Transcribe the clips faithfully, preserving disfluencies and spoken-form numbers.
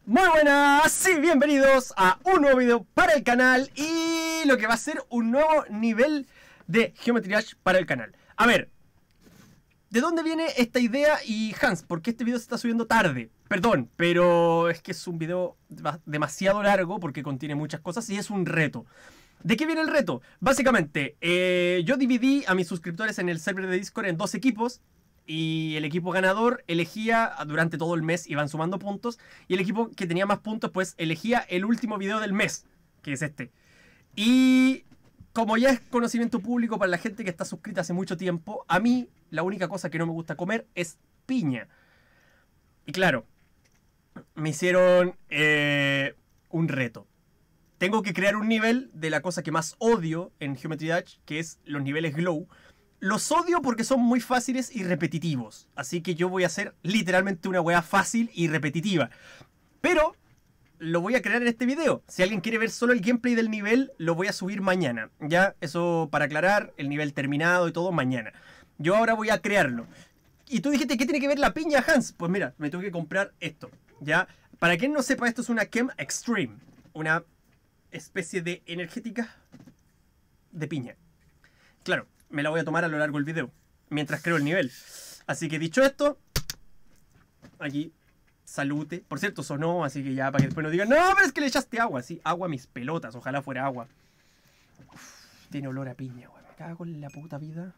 Muy buenas y bienvenidos a un nuevo video para el canal y lo que va a ser un nuevo nivel de Geometry Dash para el canal. A ver, ¿de dónde viene esta idea? Y Hans, ¿por qué este video se está subiendo tarde? Perdón, pero es que es un video demasiado largo porque contiene muchas cosas y es un reto. ¿De qué viene el reto? Básicamente, eh, yo dividí a mis suscriptores en el server de Discord en dos equipos. Y el equipo ganador elegía, durante todo el mes iban sumando puntos, y el equipo que tenía más puntos pues elegía el último video del mes, que es este. Y como ya es conocimiento público para la gente que está suscrita hace mucho tiempo, a mí la única cosa que no me gusta comer es piña. Y claro, me hicieron eh, un reto. Tengo que crear un nivel de la cosa que más odio en Geometry Dash, que es los niveles Glow. Los odio porque son muy fáciles y repetitivos. Así que yo voy a hacer literalmente una weá fácil y repetitiva. Pero lo voy a crear en este video. Si alguien quiere ver solo el gameplay del nivel, lo voy a subir mañana. Ya, eso para aclarar, el nivel terminado y todo mañana. Yo ahora voy a crearlo. Y tú dijiste, ¿qué tiene que ver la piña, Hans? Pues mira, me tuve que comprar esto. Ya, para quien no sepa, esto es una Chem Extreme. Una especie de energética de piña. Claro, me la voy a tomar a lo largo del video, mientras creo el nivel. Así que dicho esto, aquí, salute. Por cierto, sonó, así que ya para que después no digan, no, pero es que le echaste agua. Sí, agua a mis pelotas, ojalá fuera agua. Uf, tiene olor a piña, güey. Me cago en la puta vida.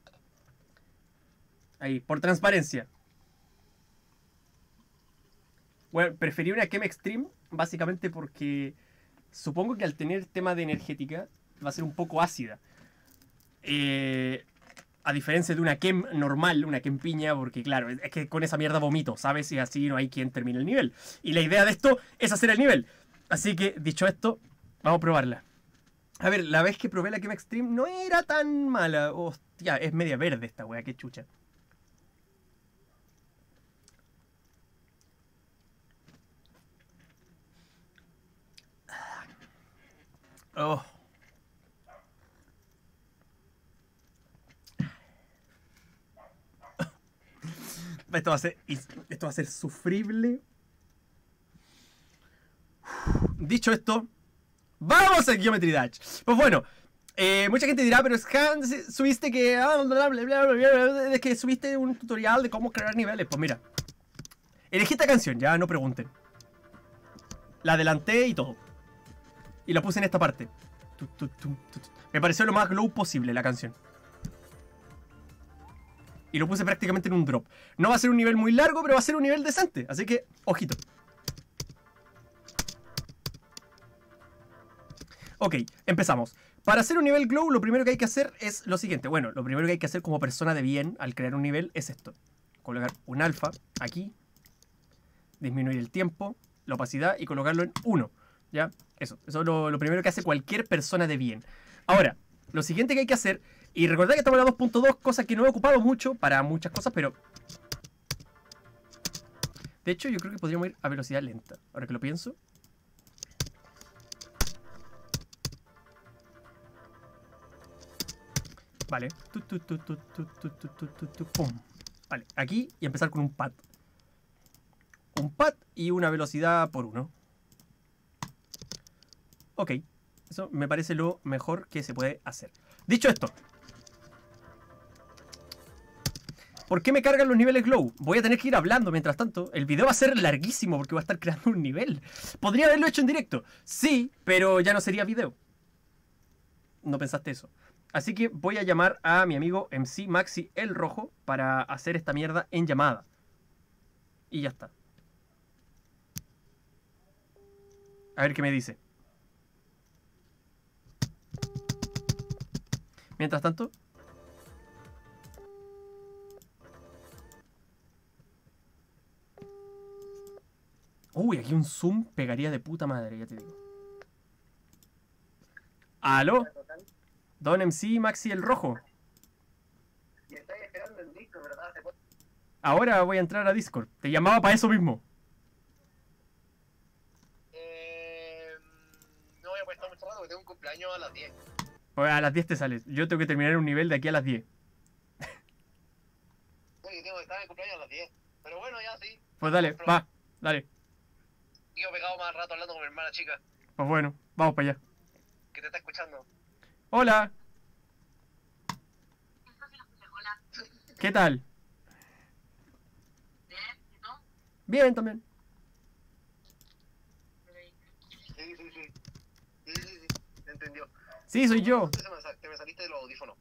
Ahí, por transparencia. Bueno, preferí una Chem Extreme, básicamente porque supongo que al tener tema de energética va a ser un poco ácida. Eh, a diferencia de una Chem normal, una Chem piña, porque claro, es que con esa mierda vomito, ¿sabes? Y así no hay quien termine el nivel. Y la idea de esto es hacer el nivel. Así que, dicho esto, vamos a probarla. A ver, la vez que probé la Chem Extreme no era tan mala. Hostia, es media verde esta wea, qué chucha. Oh. Esto va a ser, esto va a ser sufrible. Dicho esto, ¡vamos a Geometry Dash! Pues bueno, eh, mucha gente dirá, pero es Hans, subiste que... Ah, bla, bla, bla, bla, es que subiste un tutorial de cómo crear niveles. Pues mira, elegí esta canción, ya no pregunten. La adelanté y todo. Y la puse en esta parte. Me pareció lo más glow posible la canción. Y lo puse prácticamente en un drop. No va a ser un nivel muy largo, pero va a ser un nivel decente. Así que, ojito. Ok, empezamos. Para hacer un nivel glow, lo primero que hay que hacer es lo siguiente. Bueno, lo primero que hay que hacer como persona de bien al crear un nivel es esto. Colocar un alfa aquí. Disminuir el tiempo, la opacidad y colocarlo en uno. ¿Ya? Eso. Eso es lo, lo primero que hace cualquier persona de bien. Ahora, lo siguiente que hay que hacer... Y recordad que estamos en la dos punto dos, cosa que no he ocupado mucho para muchas cosas, pero... De hecho, yo creo que podríamos ir a velocidad lenta. Ahora que lo pienso. Vale. Tu, tu, tu, tu, tu, tu, tu, tu, tu, tu, pum. Vale, aquí y empezar con un pad. Un pad y una velocidad por uno. Ok. Eso me parece lo mejor que se puede hacer. Dicho esto... ¿Por qué me cargan los niveles glow? Voy a tener que ir hablando mientras tanto. El video va a ser larguísimo porque voy a estar creando un nivel. ¿Podría haberlo hecho en directo? Sí, pero ya no sería video. No pensaste eso. Así que voy a llamar a mi amigo M C Maxi el Rojo para hacer esta mierda en llamada. Y ya está. A ver qué me dice. Mientras tanto... Uy, aquí un zoom pegaría de puta madre, ya te digo. ¿Aló? Don M C Maxi el Rojo. Me estáis esperando en Discord, ¿verdad? Ahora voy a entrar a Discord. Te llamaba para eso mismo. Eh, no voy a poder estar mucho rato porque tengo un cumpleaños a las diez. Pues a las diez te sales. Yo tengo que terminar un nivel de aquí a las diez. Uy, tengo que estar en el cumpleaños a las diez. Pero bueno, ya sí. Pues dale, va, dale. Yo pegado más rato hablando con mi hermana chica, Pues bueno, vamos para allá. que te está escuchando. Hola, Hola. ¿qué tal? Bien, ¿y tú? Bien también. Sí, sí, sí. Sí, sí, sí. ¿Te entendió? Sí, soy yo. ¿Dónde se me sa- te me saliste de los audífonos?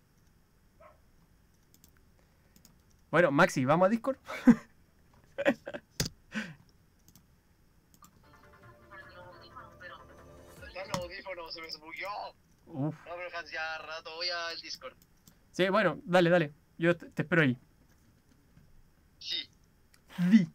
Bueno, Maxi, ¿vamos a Discord? Está en los audífonos, se me bugueó. Uf. No, pero Hans, ya rato voy al Discord. Sí, bueno, dale, dale. Yo te, te espero ahí. Sí. Di.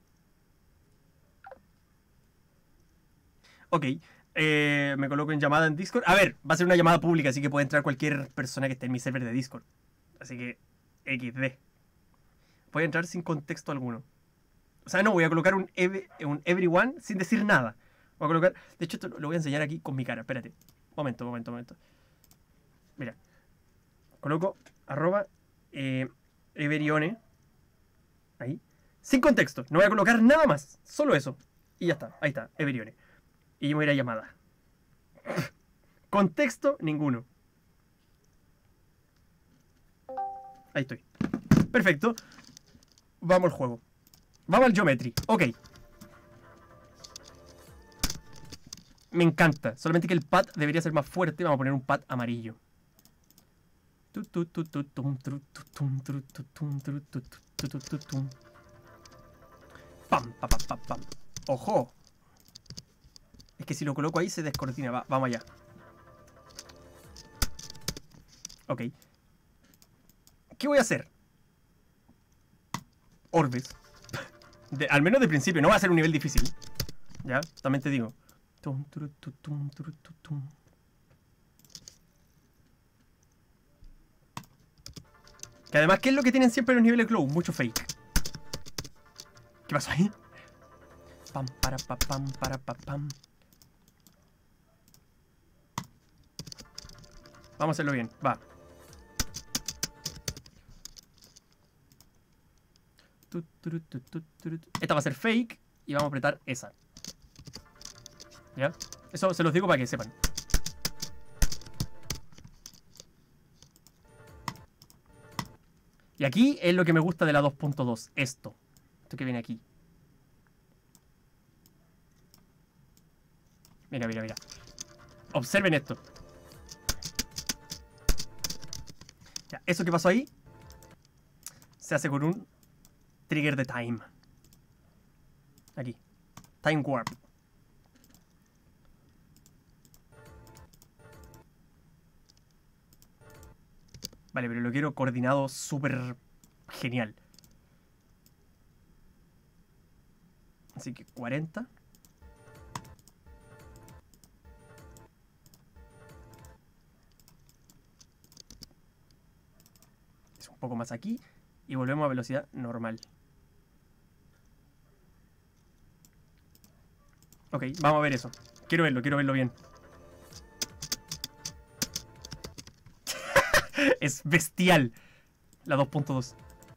Ok. eh, me coloco en llamada en Discord. A ver, va a ser una llamada pública, así que puede entrar cualquier persona que esté en mi server de Discord. Así que, equis de. Voy a entrar sin contexto alguno. O sea, no, voy a colocar un, ev- un everyone sin decir nada. Voy a colocar... De hecho, esto lo voy a enseñar aquí con mi cara. Espérate. Momento, momento, momento. Mira. Coloco arroba eh, Everione. Ahí. Sin contexto. No voy a colocar nada más. Solo eso. Y ya está. Ahí está. Everione. Y yo me voy a ir a llamada. Contexto, ninguno. Ahí estoy. Perfecto. Vamos al juego. Vamos al Geometry. Ok. Me encanta. Solamente que el pad debería ser más fuerte. Vamos a poner un pad amarillo. Tu, tu, tu, tu, tum, tru, tu, tum, tru, tu, tum, tru, tu, tu, tu, tu, tu, tum. Pam, pa, pa, pa, pam. ¡Ojo! Es que si lo coloco ahí se descoordina. Va, vamos allá. Ok. ¿Qué voy a hacer? Orbes. De, al menos de principio. No va a ser un nivel difícil. Ya, también te digo. Tum, tru, tu, tum, tru, tu, tum. Que además, ¿qué es lo que tienen siempre los niveles glow? Mucho fake. ¿Qué pasó ahí? Pam, para, pa, pam, para, pa, pam. Vamos a hacerlo bien, va. Tu, tu, tu, tu, tu, tu. Esta va a ser fake y vamos a apretar esa. ¿Ya? Eso se los digo para que sepan. Y aquí es lo que me gusta de la dos punto dos. Esto. Esto que viene aquí. Mira, mira, mira. Observen esto. Ya, eso que pasó ahí se hace con un trigger de time. Aquí. Time warp. Vale, pero lo quiero coordinado súper genial. Así que cuarenta. Es un poco más aquí. Y volvemos a velocidad normal. Ok, vamos a ver eso. Quiero verlo, quiero verlo bien. Es bestial la dos punto dos.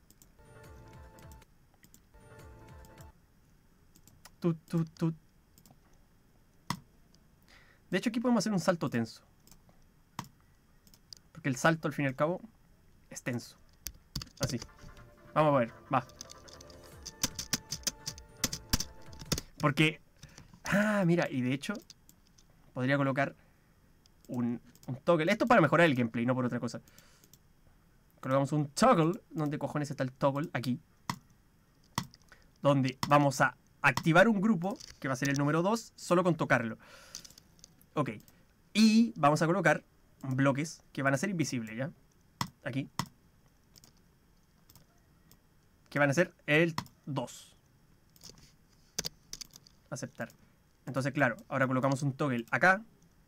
Tu, tu, tu. De hecho, aquí podemos hacer un salto tenso. Porque el salto, al fin y al cabo, es tenso. Así. Vamos a ver, va. Porque... Ah, mira, y de hecho, podría colocar un, un toggle. Esto es para mejorar el gameplay, no por otra cosa. Colocamos un toggle. ¿Dónde cojones está el toggle? Aquí. Donde vamos a activar un grupo, que va a ser el número dos, solo con tocarlo. Ok. Y vamos a colocar bloques que van a ser invisibles, ¿ya? Aquí. Que van a ser el dos. Aceptar. Entonces, claro, ahora colocamos un toggle acá.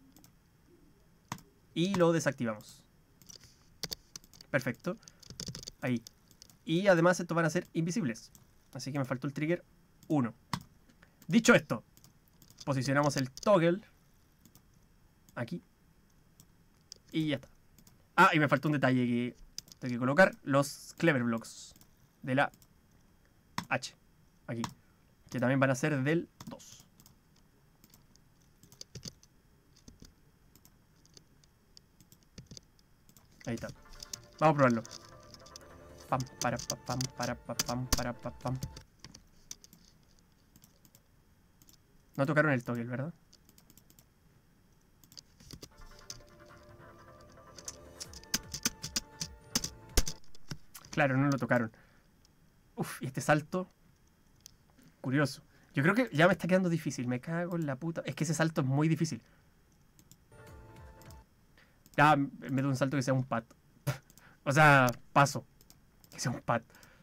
Y lo desactivamos. Perfecto. Ahí. Y además estos van a ser invisibles. Así que me faltó el trigger uno. Dicho esto, posicionamos el toggle aquí. Y ya está. Ah, y me faltó un detalle que tengo que colocar. Los clever blocks de la H. Aquí. Que también van a ser del dos. Ahí está. Vamos a probarlo. Pam, para, pa, pam, para, pa, pam, para, pa, pam. No tocaron el toggle, ¿verdad? Claro, no lo tocaron. Uf, y este salto... Curioso. Yo creo que ya me está quedando difícil. Me cago en la puta. Es que ese salto es muy difícil. Ya, me doy un salto que sea un pad. O sea, paso. Que sea un pad.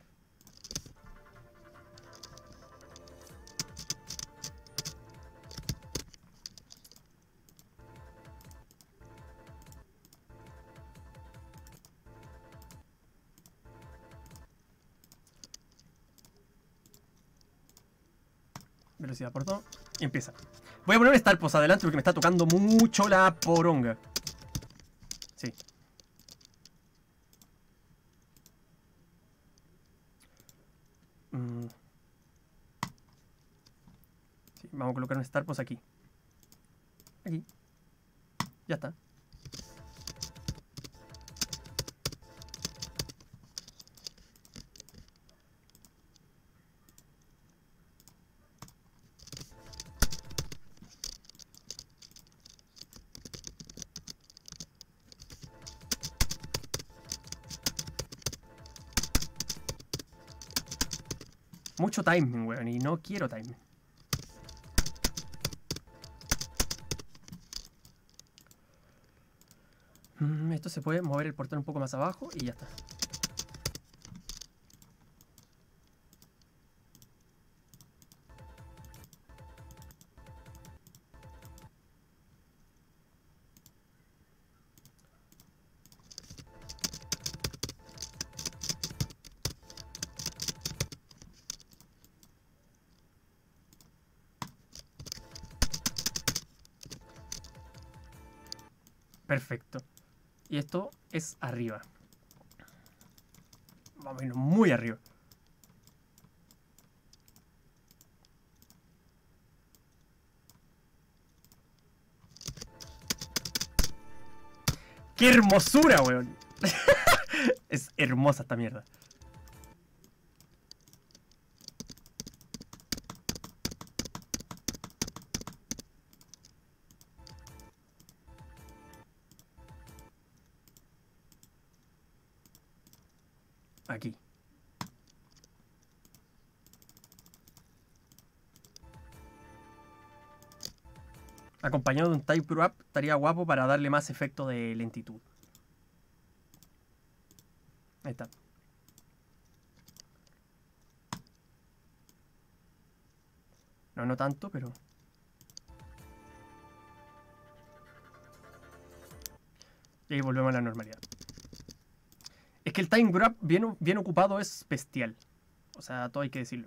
Velocidad por todo. Y empieza. Voy a poner Star Pose adelante porque me está tocando mucho la poronga. Sí. Mm. Sí, vamos a colocar un Star Pose aquí. Aquí. Ya está. Mucho timing, weón, y no quiero timing. Mm, esto se puede mover el portón un poco más abajo y ya está. Perfecto. Y esto es arriba. Vamos a irnos muy arriba. ¡Qué hermosura, weón! Es hermosa esta mierda. Aquí. Acompañado de un type grab estaría guapo para darle más efecto de lentitud. Ahí está. No, no tanto, pero... Y ahí volvemos a la normalidad. Es que el time grab bien, bien ocupado es bestial. O sea, todo hay que decirlo.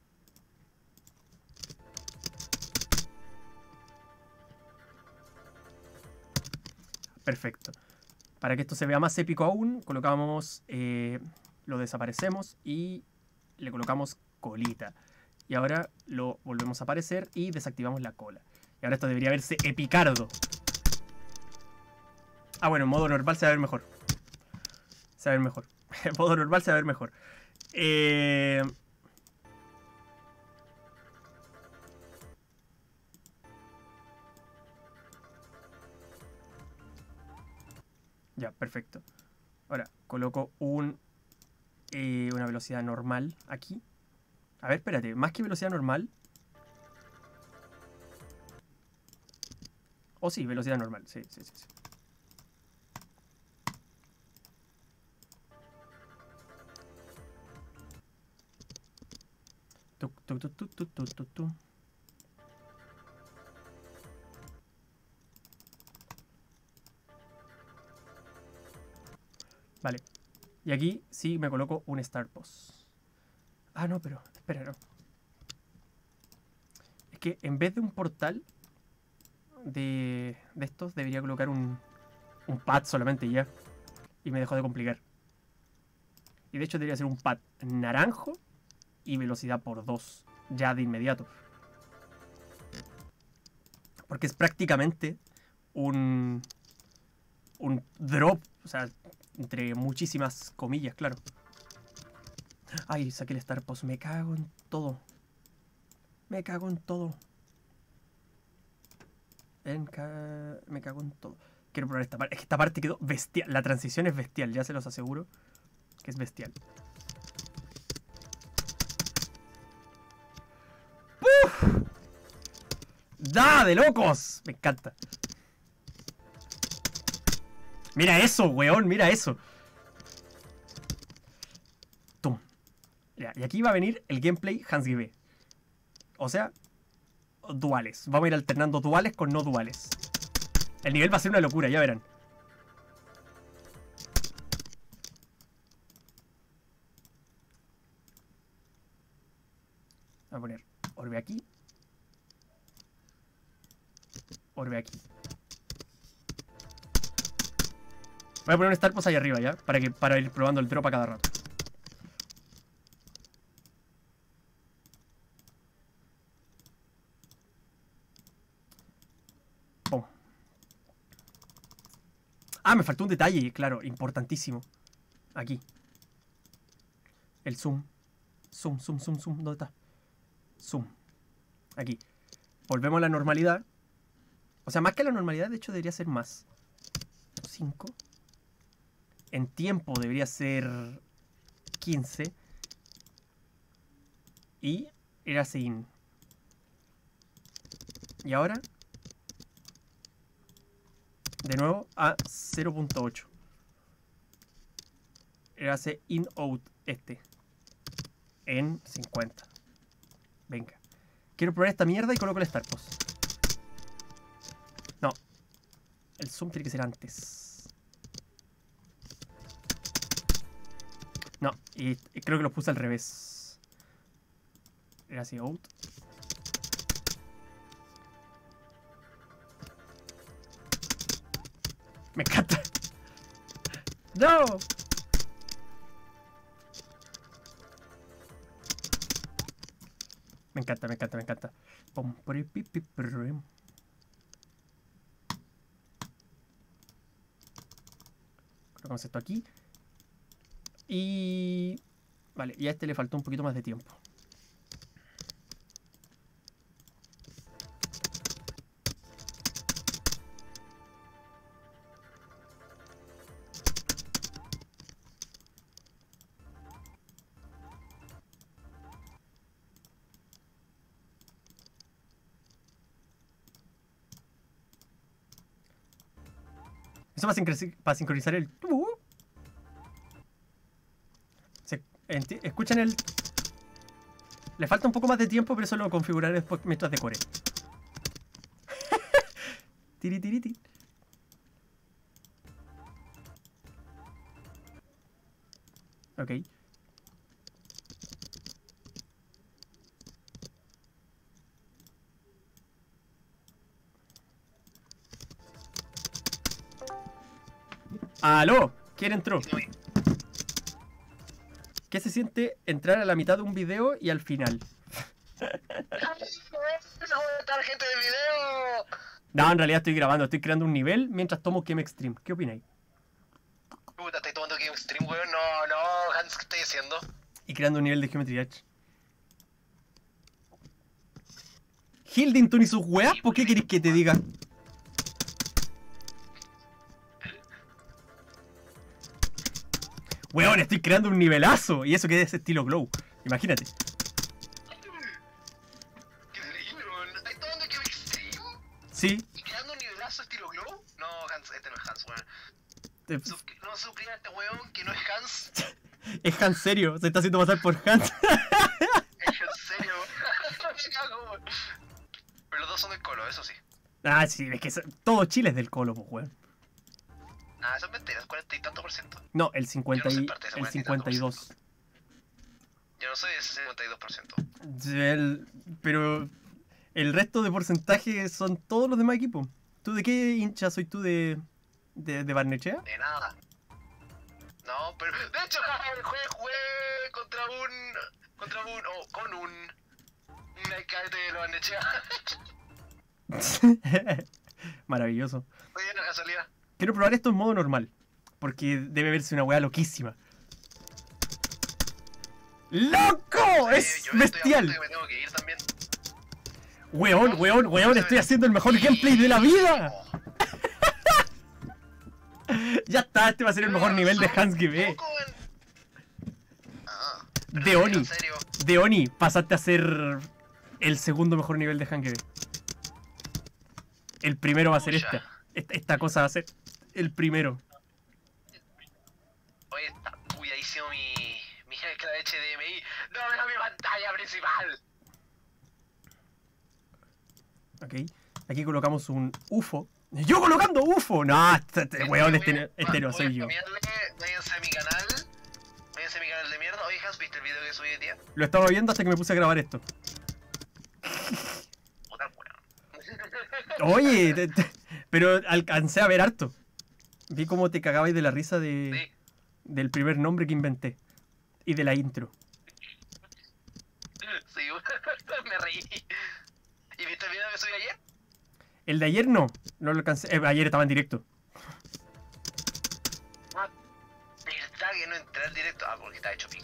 Perfecto. Para que esto se vea más épico aún, colocamos... Eh, lo desaparecemos y le colocamos colita. Y ahora lo volvemos a aparecer y desactivamos la cola. Y ahora esto debería verse epicardo. Ah, bueno, en modo normal se va a ver mejor. Se va a ver mejor. En modo normal se va a ver mejor. Eh... Ya, perfecto. Ahora, coloco un, eh, una velocidad normal aquí. A ver, espérate. Más que velocidad normal. Oh, sí, velocidad normal. Sí, sí, sí, sí. Tu, tu, tu, tu, tu, tu, tu, tu. Vale. Y aquí sí me coloco un Star Pose. Ah, no, pero... Espera, no. Es que en vez de un portal de, de estos, debería colocar un, un pad solamente y ya. Y me dejó de complicar. Y de hecho debería ser un pad naranjo y velocidad por dos. Ya de inmediato. Porque es prácticamente un... Un drop. O sea, Entre muchísimas comillas, claro. Ay, saqué el Star Post. Me cago en todo. Me cago en todo. En ca... Me cago en todo. Quiero probar esta parte. Es que esta parte quedó bestial. La transición es bestial, ya se los aseguro. Que es bestial. ¡Puf! ¡Da de locos! Me encanta. Mira eso, weón, mira eso. Tum. Ya, y aquí va a venir el gameplay Hans-G B. O sea, duales. Vamos a ir alternando duales con no duales. El nivel va a ser una locura, ya verán. Voy a poner orbe aquí. Orbe aquí. Voy a poner un Star Post ahí arriba ya, para, que, para ir probando el drop a cada rato. Pum. Ah, me faltó un detalle, claro, importantísimo. Aquí. El zoom. Zoom, zoom, zoom, zoom. ¿Dónde está? Zoom. Aquí. Volvemos a la normalidad. O sea, más que la normalidad, de hecho debería ser más. cinco. En tiempo debería ser quince. Y era sin. Y ahora de nuevo a cero punto ocho. Era ese in out este en cincuenta. Venga. Quiero probar esta mierda y coloco el Star Post. No. El zoom tiene que ser antes. No, y, y creo que los puse al revés. Era así, out. Me encanta. ¡No! Me encanta, me encanta, me encanta. Pum, puri, pi, pi, prum. Colocamos esto aquí. Y... Vale, y a este le faltó un poquito más de tiempo. Eso va a sincronizar, para sincronizar el... Se, escuchan el... Le falta un poco más de tiempo, pero eso lo configuraré después mientras decore. Tiri, tiri, tiri. Ok. ¡Aló! ¿Quién entró? ¿Qué se siente entrar a la mitad de un video y al final? gente de video! No, en realidad estoy grabando, estoy creando un nivel mientras tomo Game Extreme. ¿Qué opináis? Puta, estoy tomando Game Stream, weón. No, no, Hans, ¿qué estás haciendo? Y creando un nivel de Geometry Dash. Hildington y sus weas, ¿por qué queréis que te diga? Weón, estoy creando un nivelazo. Y eso que es estilo glow. Imagínate. ¿Qué weón? ¿Estás tomando Game Extreme? Sí. ¿Y creando un nivelazo estilo glow? No, Hans, este no es Hans, weón. Te... Suscri no suscriban a este weón que no es Hans. Es Hans serio, se está haciendo pasar por Hans. Es en serio. Me cago, weón. Pero los dos son del Colo, eso sí. Ah, sí, es que todo Chile es del Colo, pues, weón. Ah, eso es mentira, es cuarenta y tanto por ciento. No, el cincuenta Yo no soy y parte de ese el cincuenta y dos. Yo no soy de ese cincuenta y dos por ciento. El, pero el resto de porcentajes son todos los demás equipos. ¿Tú de qué hincha soy tú de, de, de Barnechea? De nada. No, pero de hecho, jugué, jugué contra un, contra un, o oh, con un, un alcalde de los Barnechea. Maravilloso. Oye, no casualidad. Quiero probar esto en modo normal. Porque debe verse una weá loquísima. ¡Loco! Eh, ¡Es yo estoy a punto bestial! de que me tengo que ir también. Weón, weón, weón, estoy haciendo el mejor gameplay de la vida. Ya está, este va a ser el mejor nivel de Hans G B. Ah, De Oni. en serio. De Oni, pasaste a ser el segundo mejor nivel de Hans G B. El primero va a ser Pucha. esta. esta. Esta cosa va a ser el primero. Oye, está bugueadísimo mi, mi H D M I. No veo mi pantalla principal. Ok. Aquí colocamos un U F O. ¡Yo colocando U F O! No, este, este weón, este, no- este no soy yo. Váyanse a mi canal. Váyanse a mi canal de mierda. Oye, Hans, ¿viste el video que subí hoy día? Lo estaba viendo hasta que me puse a grabar esto. Puta weón. Oye, te- te- pero alcancé a ver harto. Vi cómo te cagabais de la risa de, Sí. del primer nombre que inventé. Y de la intro. Sí, me reí. ¿Y viste el video que subí ayer? El de ayer no. No lo alcancé. eh, ayer estaba en directo. ¿Verdad que no entré al directo? Ah, porque está hecho pico.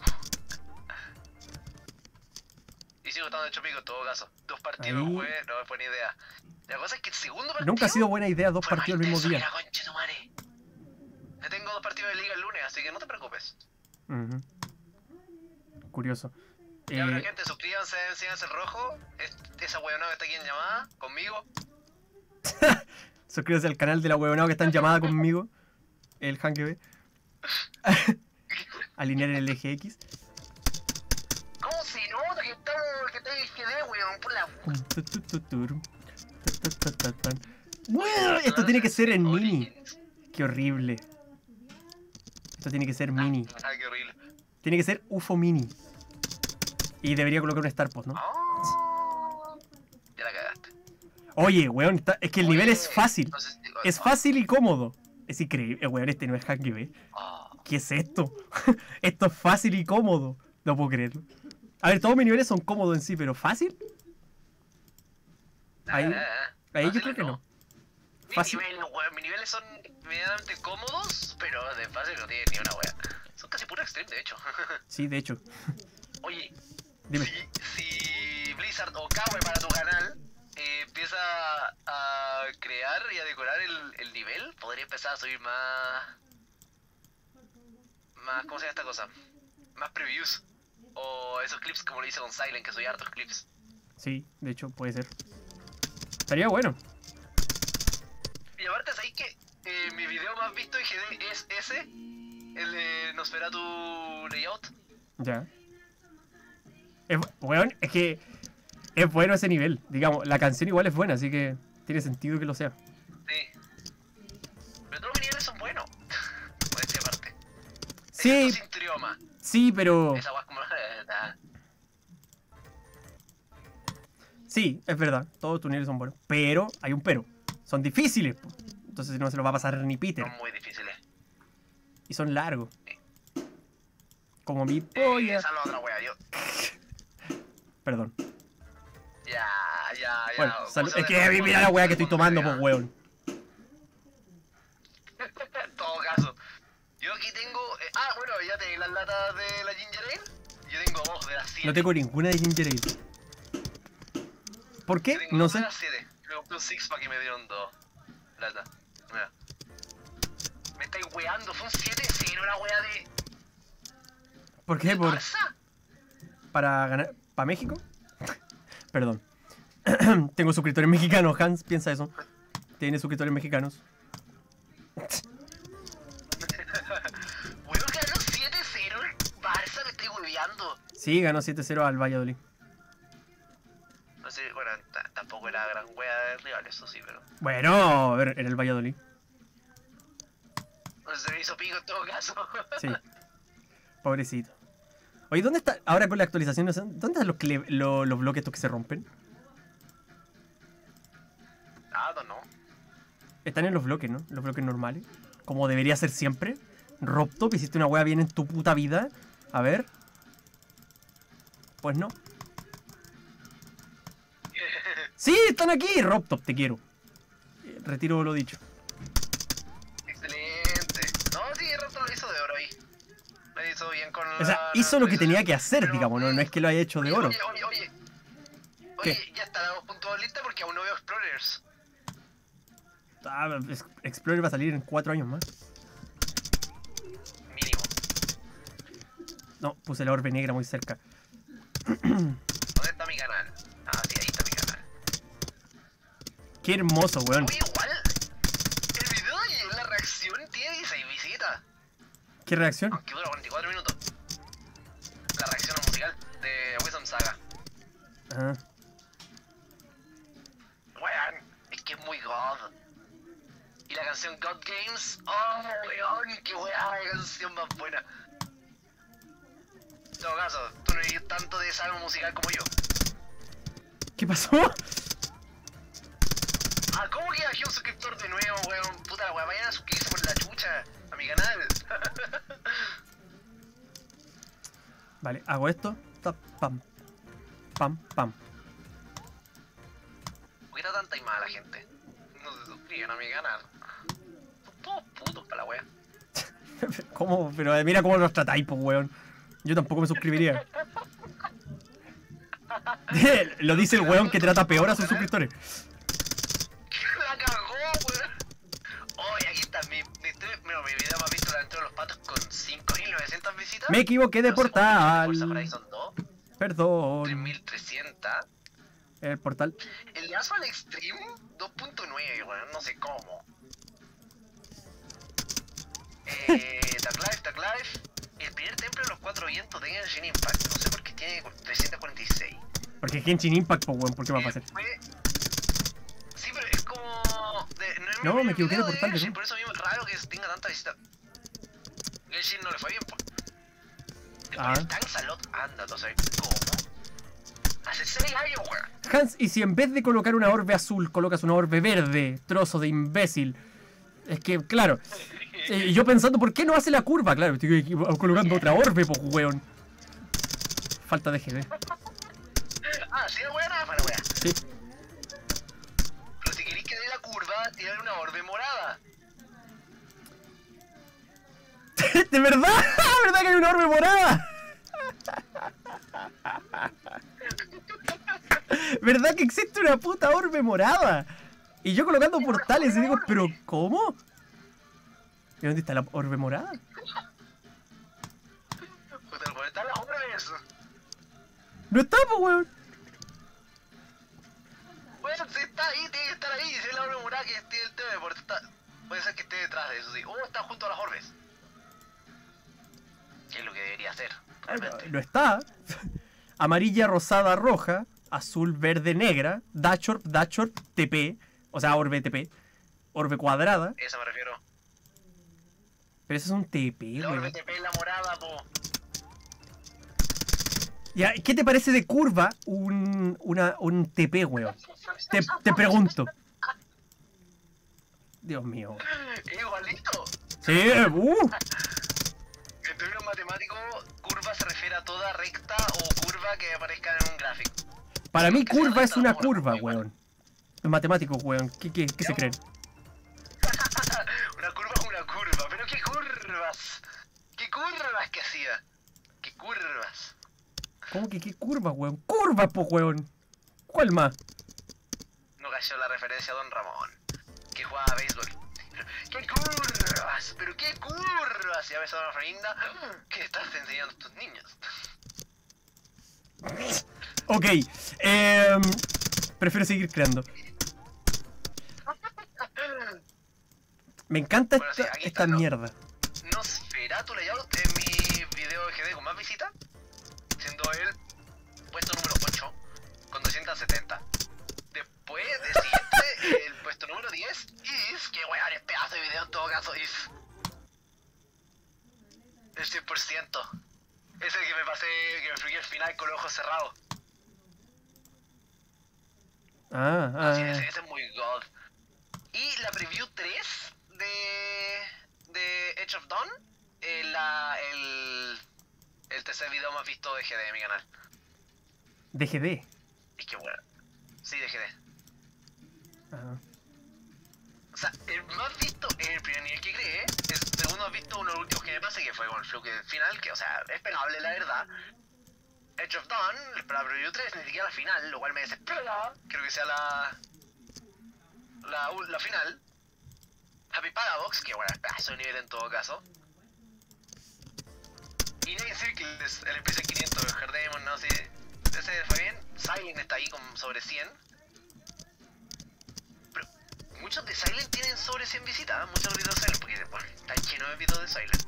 Y sigo estando hecho pico en todo caso. Dos partidos Ahí. jugué, no es buena idea. La cosa es que el segundo partido. Nunca ha sido buena idea dos fue partidos más al mismo intenso que día. la concha de tu madre. Yo tengo dos partidos de liga el lunes, así que no te preocupes. Ujú. Curioso. Ya, pero Eh, gente, suscríbanse, enciéndanse el rojo. Es- esa weonada que está aquí en llamada, conmigo. suscríbase al canal de la huevonao que está en llamada conmigo. El Hank B. Alinear en el eje X. ¿Cómo se nota que estamos, que está en G D, weón? Por la... Bueno, esto tiene que ser en mini. Origins. Qué horrible. Esto tiene que ser mini. Ah, qué horrible. Tiene que ser U F O mini. Y debería colocar un Star Post, ¿no? Ah, ya la cagaste. Oye, weón, está- es que el nivel es Oye, fácil. entonces, digo, Es ah, fácil y cómodo. Es increíble, weón, este no es Hank B. ah. ¿Qué es esto? Esto es fácil y cómodo. No puedo creerlo. A ver, todos mis niveles son cómodos en sí, pero ¿fácil? Ahí, Ah, ah, ahí yo fácil creo que no. Mis Fácil. niveles, weón, mis niveles son medianamente cómodos, pero de fácil no tiene ni una wea. Son casi puro extreme, de hecho. Sí, de hecho. Oye, Dime. si, si Blizzard o Kawe para tu canal eh, empieza a crear y a decorar el, el nivel, podría empezar a subir más... Más, ¿cómo se llama esta cosa? Más previews. O esos clips como lo hice con Silent, que subí hartos clips. Sí, de hecho, puede ser. Estaría bueno. Y aparte, ¿sabéis que eh, mi video más visto en G D es ese? El de Nosferatu Layout. Ya. Es, bu- weón, es que es bueno ese nivel. Digamos, la canción igual es buena, así que tiene sentido que lo sea. Sí. Pero todos mis niveles son buenos. Modestia aparte. Sí, Excepto sin trioma. sí, pero... Esa guay es como... ah, Sí, es verdad, todos tus niveles son buenos. Pero, hay un pero. Son difíciles, po. Entonces no se los va a pasar ni Peter. son muy difíciles. Y son largos. Como mi Eh, polla. esa es la otra wea, yo... Perdón. Ya, ya, ya. Bueno, ¿cómo salud. se Es llama? que mira la weá que estoy tomando, pues weón. En todo caso. Yo aquí tengo... eh, ah, bueno, ya tenéis las latas de la Ginger Ale. Yo tengo dos de las siete. No tengo ninguna de Ginger Ale. ¿Por qué? Yo tengo No dos sé. de las siete. Me compré un six pack y me dieron dos latas. Mira. Me estáis weando, fue un siete cero la wea de... ¿Por qué? Por, Barça. ¿Para ganar? ¿Para México? Perdón. Tengo suscriptores mexicanos, Hans, piensa eso. Tiene suscriptores mexicanos. Weón, ganó siete cero el Barça, me estoy hueveando. Sí, ganó siete cero al Valladolid. No sé, bueno, t- tampoco era gran wea de rival, eso sí, pero... Bueno, a ver, era el Valladolid. No sé, se me hizo pico en todo caso. Sí. Pobrecito. Oye, ¿dónde está? Ahora con la actualización, no sé, ¿dónde están los, cle- lo- los bloques estos que se rompen? Nada, no. Están en los bloques, ¿no? Los bloques normales. Como debería ser siempre. Robtop, hiciste una wea bien en tu puta vida. A ver. Pues no. Sí, están aquí. Robtop, te quiero. Eh, Retiro lo dicho. Excelente. No, sí, O sea, hizo lo que tenía que hacer, digamos, no, no es que lo haya hecho de oro. Oye, oye, oye. ¿Qué? Oye, ya está la dos punto dos lista porque aún no veo Explorers. Ah, Ex- Explorer va a salir en cuatro años más. Mínimo. No, puse la orbe negra muy cerca. ¿Dónde está mi canal? Ah, sí, ahí está mi canal. Qué hermoso, weón. Oye, igual. El video y la reacción tiene dieciséis visitas. ¿Qué reacción? Aunque dura cuarenta y cuatro minutos. La reacción musical de Wisdom Saga. Ajá. Weón, es que es muy god. Y la canción God Games. Oh, weón, qué weón, qué canción más buena. En todo caso, tú no eres tanto de esa musical como yo. ¿Qué pasó? Ah, ¿cómo que bajé un suscriptor de nuevo, weón? Puta la weón, vayan a suscribirse por la chucha a mi canal. Vale, hago esto. Tap, pam. Pam, pam. ¿Por qué está tan taimada la gente? No se suscriben a mi canal. Son todos putos para la wea. ¿Cómo? Pero eh, mira cómo los tratáis, pues, weón. Yo tampoco me suscribiría. Lo dice el weón que trata peor a sus suscriptores. La cagó, weón. Oh, y aquí está mi, mi, mi, mi video más visto de la aventura de los patos con cinco mil novecientas visitas. Me equivoqué de No sé cuánto portal. tiene Forza Horizon dos. Perdón. tres mil trescientos. El portal. El de Asphalt Extreme dos punto nueve, weón, no sé cómo. Eh, Dark Life, Dark Life. El primer templo de los cuatro vientos de Genshin Impact. No sé por qué tiene trescientos cuarenta y seis. Porque es Genshin Impact, pues, weón. ¿Por qué va a pasar? Después... Sí, pero es como... De... No, es mi No, me primer equivoqué de video portal, Genshin, ¿no? por eso mismo es raro que tenga tanta visita. Genshin no le fue bien, pues. Después Ah. el Tanxalot, anda, no sé cómo. Hace seis años, weón. Hans, ¿y si en vez de colocar una orbe azul colocas una orbe verde? Trozo de imbécil. Es que, claro. eh, yo pensando, ¿por qué no hace la curva? Claro, estoy aquí colocando otra orbe, pues, weón. Falta de G D. Ah, sí, weón, ah, para weón. Sí. Pero si queréis que dé la curva, tirar una orbe morada. ¿De verdad? ¿Verdad que hay una orbe morada? ¿Verdad que existe una puta orbe morada? Y yo colocando portales y digo, ¿pero cómo? ¿Y dónde está la orbe morada? Puta, el weón está en las orbes. No está, pues, weón. Weón, si está ahí, tiene que estar ahí. Si es la orbe morada que tiene el T V, porque está... Puede ser que esté detrás de eso, sí. Oh, está junto a las orbes. ¿Qué es lo que debería hacer? Ay, no, Realmente. no está. Amarilla, rosada, roja. Azul, verde, negra. Dachorp, Dachorp, T P. O sea, orbe T P. Orbe cuadrada. Eso me refiero. Pero eso es un T P, La orbe weón. T P es la morada, po. Ya, ¿qué te parece de curva un, una, un T P, weón? Te, te pregunto. Dios mío. Igualito. Sí, uh. En términos matemáticos, curva se refiere a toda recta o curva que aparezca en un gráfico. Para mí Que sea curva es recta una o curva, igual. weón. Los matemáticos, weón. ¿Qué, qué, qué se creen? Una curva es una curva, pero ¿qué curvas? ¿Qué curvas que hacía? ¿Qué curvas? ¿Cómo que qué curva, weón? ¡Curva, po, weón! ¿Cuál más? No cayó la referencia a Don Ramón, que jugaba a béisbol. ¿Qué curvas? ¿Pero qué curvas? Y a veces a Dona Florinda, ¿qué estás enseñando a tus niños? Ok. Eh, prefiero seguir creando. Me encanta Bueno, sí, esta, aquí esta está, ¿no? mierda. Nosferatu Layout es mi video de G D con más visitas, siendo el puesto número ocho con doscientos setenta. Después de siguiente, el puesto número diez, Is, que weón, es pedazo de video en todo caso, Is. El cien por ciento. Ese que me pasé, que me fluí el final con los ojos cerrados. Ah, ah. Sí, ese, ese es muy god. Y la preview tres de, de Edge of Dawn, eh, la, el, el tercer video más visto de G D de mi canal. De G D. Es que bueno. Sí, de G D. Ajá. O sea, el más visto es el primer nivel que creé. El segundo has visto uno de los últimos que me pasé, que fue con el fluke final, que, o sea, es pegable la verdad. Edge of Dawn, para Preview tres, ni siquiera la final, lo cual me desespera. Creo que sea la... La, la final. Happy Paradox, que bueno, es pedazo de nivel en todo caso. Y Nine Circles, el P C quinientos, el Hardemon, no sé. Ese fue bien. Silent está ahí con sobre cien. Pero muchos de Silent tienen sobre cien visitas, muchos videos de Silent, porque bueno, está lleno de videos de Silent.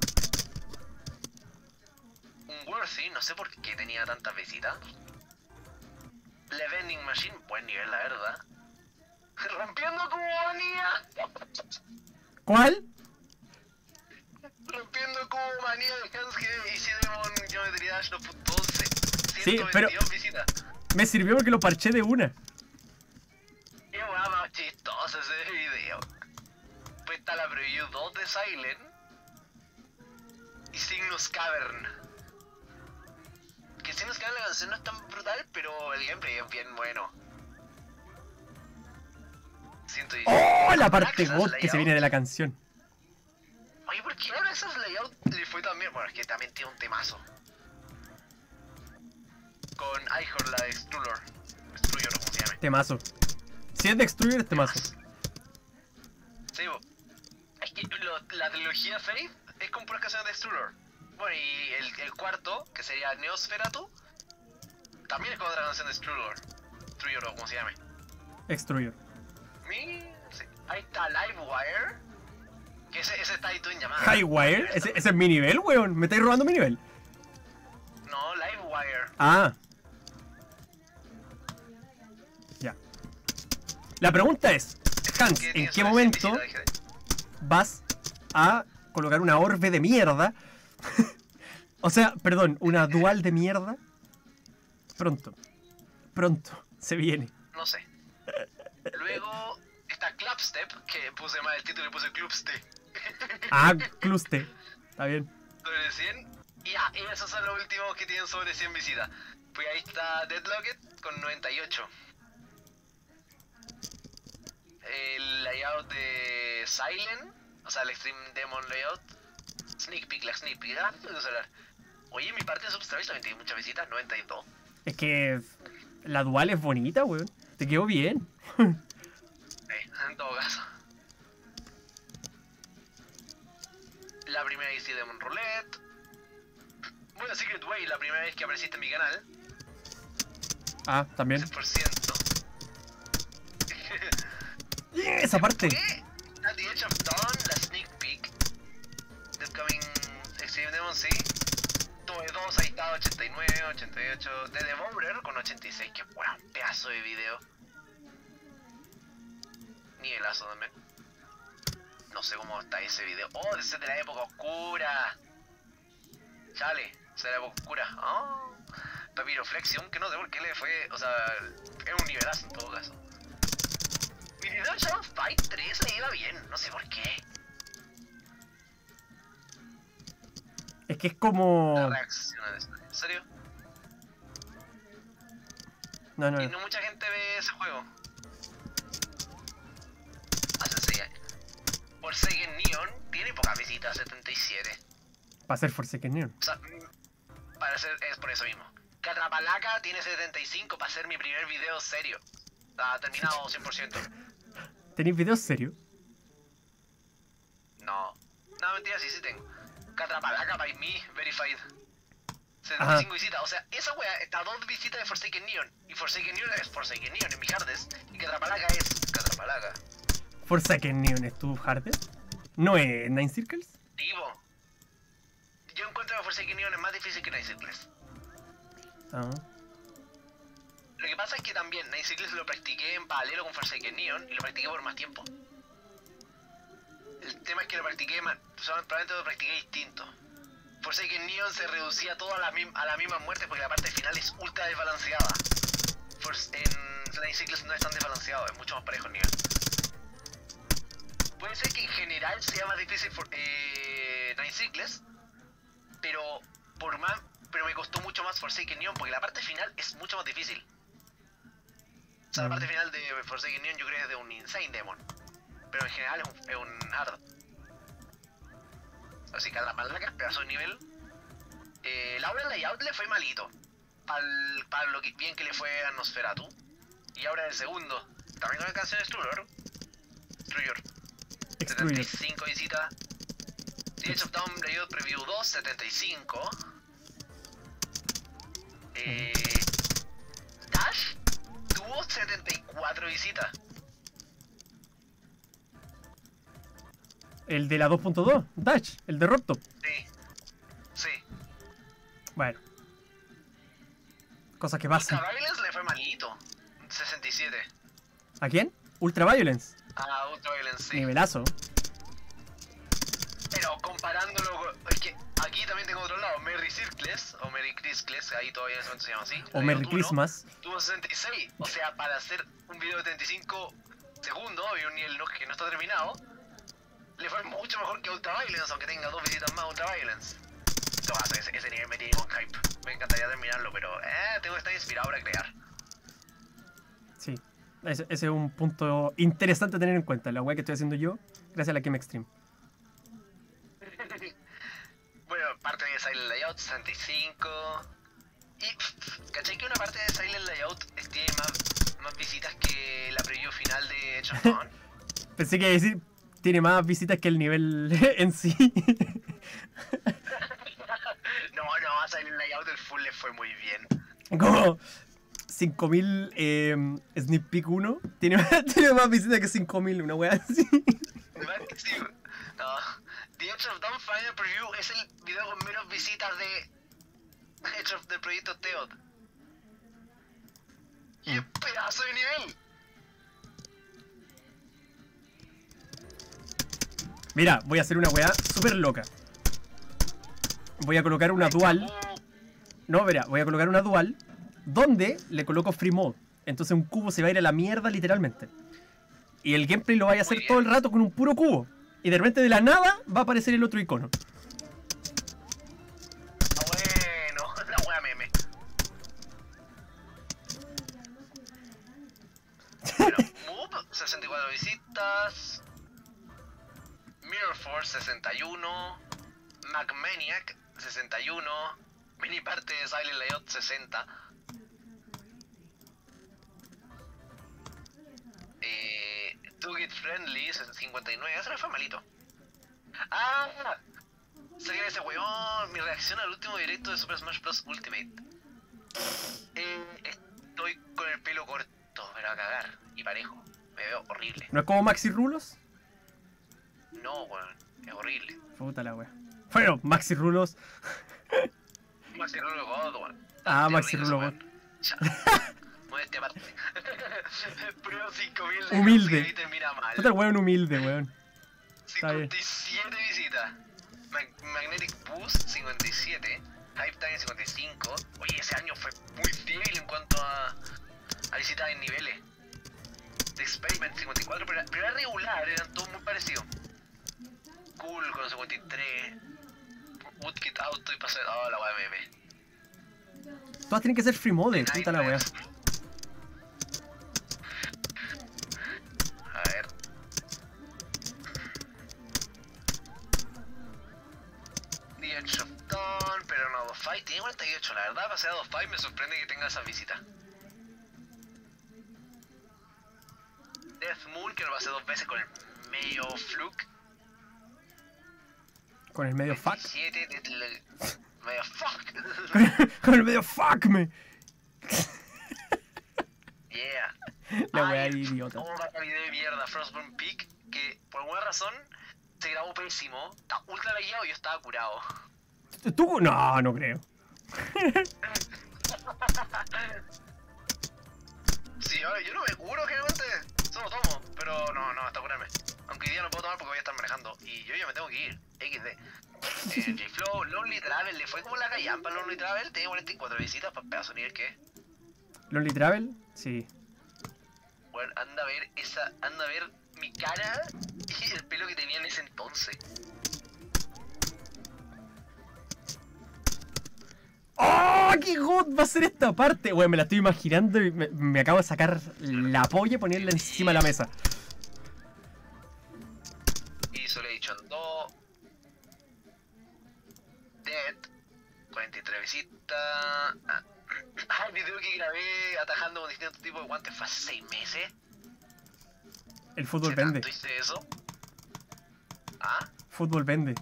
Un Worthy, no sé por qué tenía tantas visitas. The Vending Machine, buen nivel la verdad. Rompiendo Cubomanía. ¿Cuál? Rompiendo Cubomanía de Hansuke y Sidemon Geometry Dash dos punto once. Sí, pero visitas. me sirvió porque lo parché de una. Qué guapa más chistoso ese video. Pues está la preview dos de Silent y Cygnus Cavern. Que Cygnus Cavern la canción no es tan brutal, pero el gameplay es bien bueno. ciento diez. ¡Oh! La parte Access God que se layout. viene de la canción. Oye, ¿por qué ahora esas layout le fue tan bien? Bueno, es que también tiene un temazo. Con Ihor, la de Extruller. Extruller, o como se llame. Temazo. Si es de Extruder, es temazo. Sí, bo. Es que lo- la trilogía Faith es con puras canciones de Extruller. Bueno, y el, el cuarto, que sería Neosferatu, también es con otra canción de Extruller. Extruller, o como se llame. Extruder. Mi... sí. Ahí está Livewire. Que ese, ese está ahí tú en llamada. Highwire. Ese, ese es mi nivel, weón. Me estáis robando mi nivel. No, Livewire. Ah. Ya. La pregunta es, Hans, Que ¿en tiene qué sobre momento cien visitas, vas a colocar una orbe de mierda? O sea, perdón, una dual de mierda. Pronto. Pronto. Se viene. no sé. Luego está Clubstep, que puse mal el título y puse Clubstep. Ah, cluste. Está bien. Sobre cien. Y ya, y esos son los últimos que tienen sobre cien visitas. Pues ahí está Deadlocked con noventa y ocho. El layout de Silent, o sea, el Extreme Demon Layout. Sneak Peek, la Sneak Peek. Ah, puedo hablar. Oye, mi parte de Substravis también tiene muchas visitas, noventa y dos. Es que la dual es bonita, weón. Te quedó bien. Eh, en todo caso. La primera vez de Demon Roulette. Bueno, Secret Way, la primera vez que apareciste en mi canal. Ah, también. seis por ciento. Esa parte. ¿Qué? At the Edge of Dawn, la Sneak Peek. The Upcoming Extreme Demon, sí. Tuve dos, ahí está, ochenta y nueve, ochenta y ocho. The Devourer con ochenta y seis, que bueno, pedazo de video. Nivelazo también. No sé cómo está ese video. Oh, ese es de la época oscura. Chale, ese de la época oscura. Oh, Papyroflexion, que no sé por qué le fue. O sea, es un nivelazo en todo caso. Mi video de Shadow Fight tres me iba bien, no sé por qué. Es que es como... La reacción a esto. ¿En serio? No, no. Y no mucha gente ve ese juego. Hace seis años. Forsaken Neon tiene pocas visitas, setenta y siete. Para ser Forsaken Neon. O sea, mm, para ser, es por eso mismo. Catrapalaca tiene setenta y cinco para ser mi primer video serio. Está terminado cien por ciento. ¿Tenéis videos serios? No. No, mentira, sí, sí tengo. Catrapalaca by me, verified. setenta y Ajá. cinco visitas. O sea, esa wea está a dos visitas de Forsaken Neon. Y Forsaken Neon es Forsaken Neon en mi hardest. Y Catrapalaca es Catrapalaca. Forsaken Neon es tu hardest. ¿No es Nine Circles? Divo. Yo encuentro que Forsaken Neon es más difícil que Nine Circles. Ah. Lo que pasa es que también Nine Circles lo practiqué en paralelo con Forsaken Neon y lo practiqué por más tiempo. El tema es que lo practiqué, más, probablemente lo practiqué distinto. Forsaken Neon se reducía todo a la, mim- a la misma muerte porque la parte final es ultra desbalanceada. Force- en Nine Circles no es tan desbalanceado, es mucho más parejo el nivel. Puede ser que en general sea más difícil for- eh, Nine Circles, pero por más, pero me costó mucho más Forsaken Neon porque la parte final es mucho más difícil. O sea, la Mm. parte final de Forsaken Neon yo creo que es de un Insane Demon. pero en general es un, es un hard. Así que atraparla que es pedazo de nivel. Eh, el Aura Layout le fue malito. Al, para lo que, bien que le fue a Nosferatu. Y ahora el segundo. También con la canción de Extruder. Extruder. setenta y cinco visitas. The Edge of Dawn Layout Preview dos, setenta y cinco. Eh, Dash tuvo setenta y cuatro visitas. El de la dos punto dos, Dash, el de Rocktop. Sí. Sí. Bueno. Cosas que pasan. Ultra Violence le fue malito. sesenta y siete. ¿A quién? Ultra Violence. Ah, Ultra Violence, sí. Nivelazo. Pero comparándolo con... Es que aquí también tengo otro lado. Merry Circles, o Merry Christmas, ahí todavía en ese momento se llama así. O Merry uno, Christmas. Tuvo sesenta y seis. O sea, para hacer un video de treinta y cinco segundos y un nivel que no está terminado, le fue mucho mejor que Ultra Violence, aunque tenga dos visitas más Ultra Violence. Entonces, ese, ese nivel me tiene con hype. Me encantaría terminarlo, pero eh, tengo que estar inspirado para crear. Sí. Ese, ese es un punto interesante a tener en cuenta. La weá que estoy haciendo yo, gracias a la Game Extreme. Bueno, parte de Silent Layout, sesenta y cinco. Y, ¿cachai que una parte de Silent Layout tiene más, más visitas que la preview final de Edge of Dawn? Pensé que iba a decir, tiene más visitas que el nivel en sí. No, no, a Silent Layout el full le fue muy bien. Como cinco mil eh, Sneak Peek uno tiene, tiene más visitas que cinco mil, una wea así. No, The Edge of Dawn Final Preview es el video con menos visitas de Edge of, del proyecto Teod. Y es pedazo de nivel. Mira, voy a hacer una weá súper loca. Voy a colocar una dual. No, verá, voy a colocar una dual donde le coloco free mode. Entonces un cubo se va a ir a la mierda literalmente. Y el gameplay lo vaya a hacer todo el rato con un puro cubo. Y de repente de la nada va a aparecer el otro icono. Ah, bueno, la wea meme. Bueno, Move, sesenta y cuatro visitas. Mirror Force, sesenta y uno. MacManiac, sesenta y uno. Mini parte de Silent Layout, sesenta. Eh, To Get Friendly, cincuenta y nueve. Eso no fue malito. ¡Ah! Sé que ese weón, mi reacción al último directo de Super Smash Bros. Ultimate. Eh, estoy con el pelo corto, pero a cagar. Y parejo. Me veo horrible. ¿No es como Maxi Rulos? No, weón. Es horrible. Puta la wea. Bueno, Maxi Rulos. Maxi Rulo God, weón. Ah, Qué Maxi rico Rulo ese God. weón. Ya. Modestia aparte. Pero cinco mil de Humilde. y termina mal. Puta el weón humilde, weón. Está bien. cincuenta y siete visitas. Mag- Magnetic Boost, cincuenta y siete. Hype Time, cincuenta y cinco. Oye, ese año fue muy débil en cuanto a, a visitas en niveles. The Experiment, cincuenta y cuatro, pero, pero era regular, eran todos muy parecidos. Cool con cincuenta y tres. Woodkit Auto y pasé. Oh, la wea meme. Todas tienen que ser free mode, puta la wea. A ver. The Edge of Dawn, pero no, dos Fight tiene cuarenta y ocho, la verdad, pasé a dos Fight, me sorprende que tenga esas visitas. Death Moon, que lo pasé dos veces con el medio Fluke. Con el medio fuck. veintisiete, de- de- medio fuck. Con el, con el medio fuck me. Yeah. La wea Ay, idiota. Oh, vaya video de mierda, Frostburn Peak, que por alguna razón se grabó pésimo. Está ultra lagueado y yo estaba curado. ¿Tú? No, no creo. Sí, yo, yo no me curo generalmente, solo tomo, pero no, no, hasta curarme. Aunque hoy día no puedo tomar porque voy a estar manejando. Y yo ya me tengo que ir, equis de. Eh, J-Flow, Lonely Travel, le fue como la callampa al Lonely Travel, tenía cuarenta y cuatro visitas para pedazo nivel que es. ¿Lonely Travel? Sí. Bueno, anda a ver esa, anda a ver mi cara y el pelo que tenía en ese entonces. ¡Oh! ¡Qué god va a ser esta parte! Bueno, me la estoy imaginando y me, me acabo de sacar la polla y ponerla encima de la mesa. Division dos. Dead. cuarenta y tres visitas. Ah, ah, el video que grabé atajando con distintos tipos de guantes fue hace seis meses. El fútbol ¿Qué vende. tanto hice eso? ¿Ah? Fútbol vende.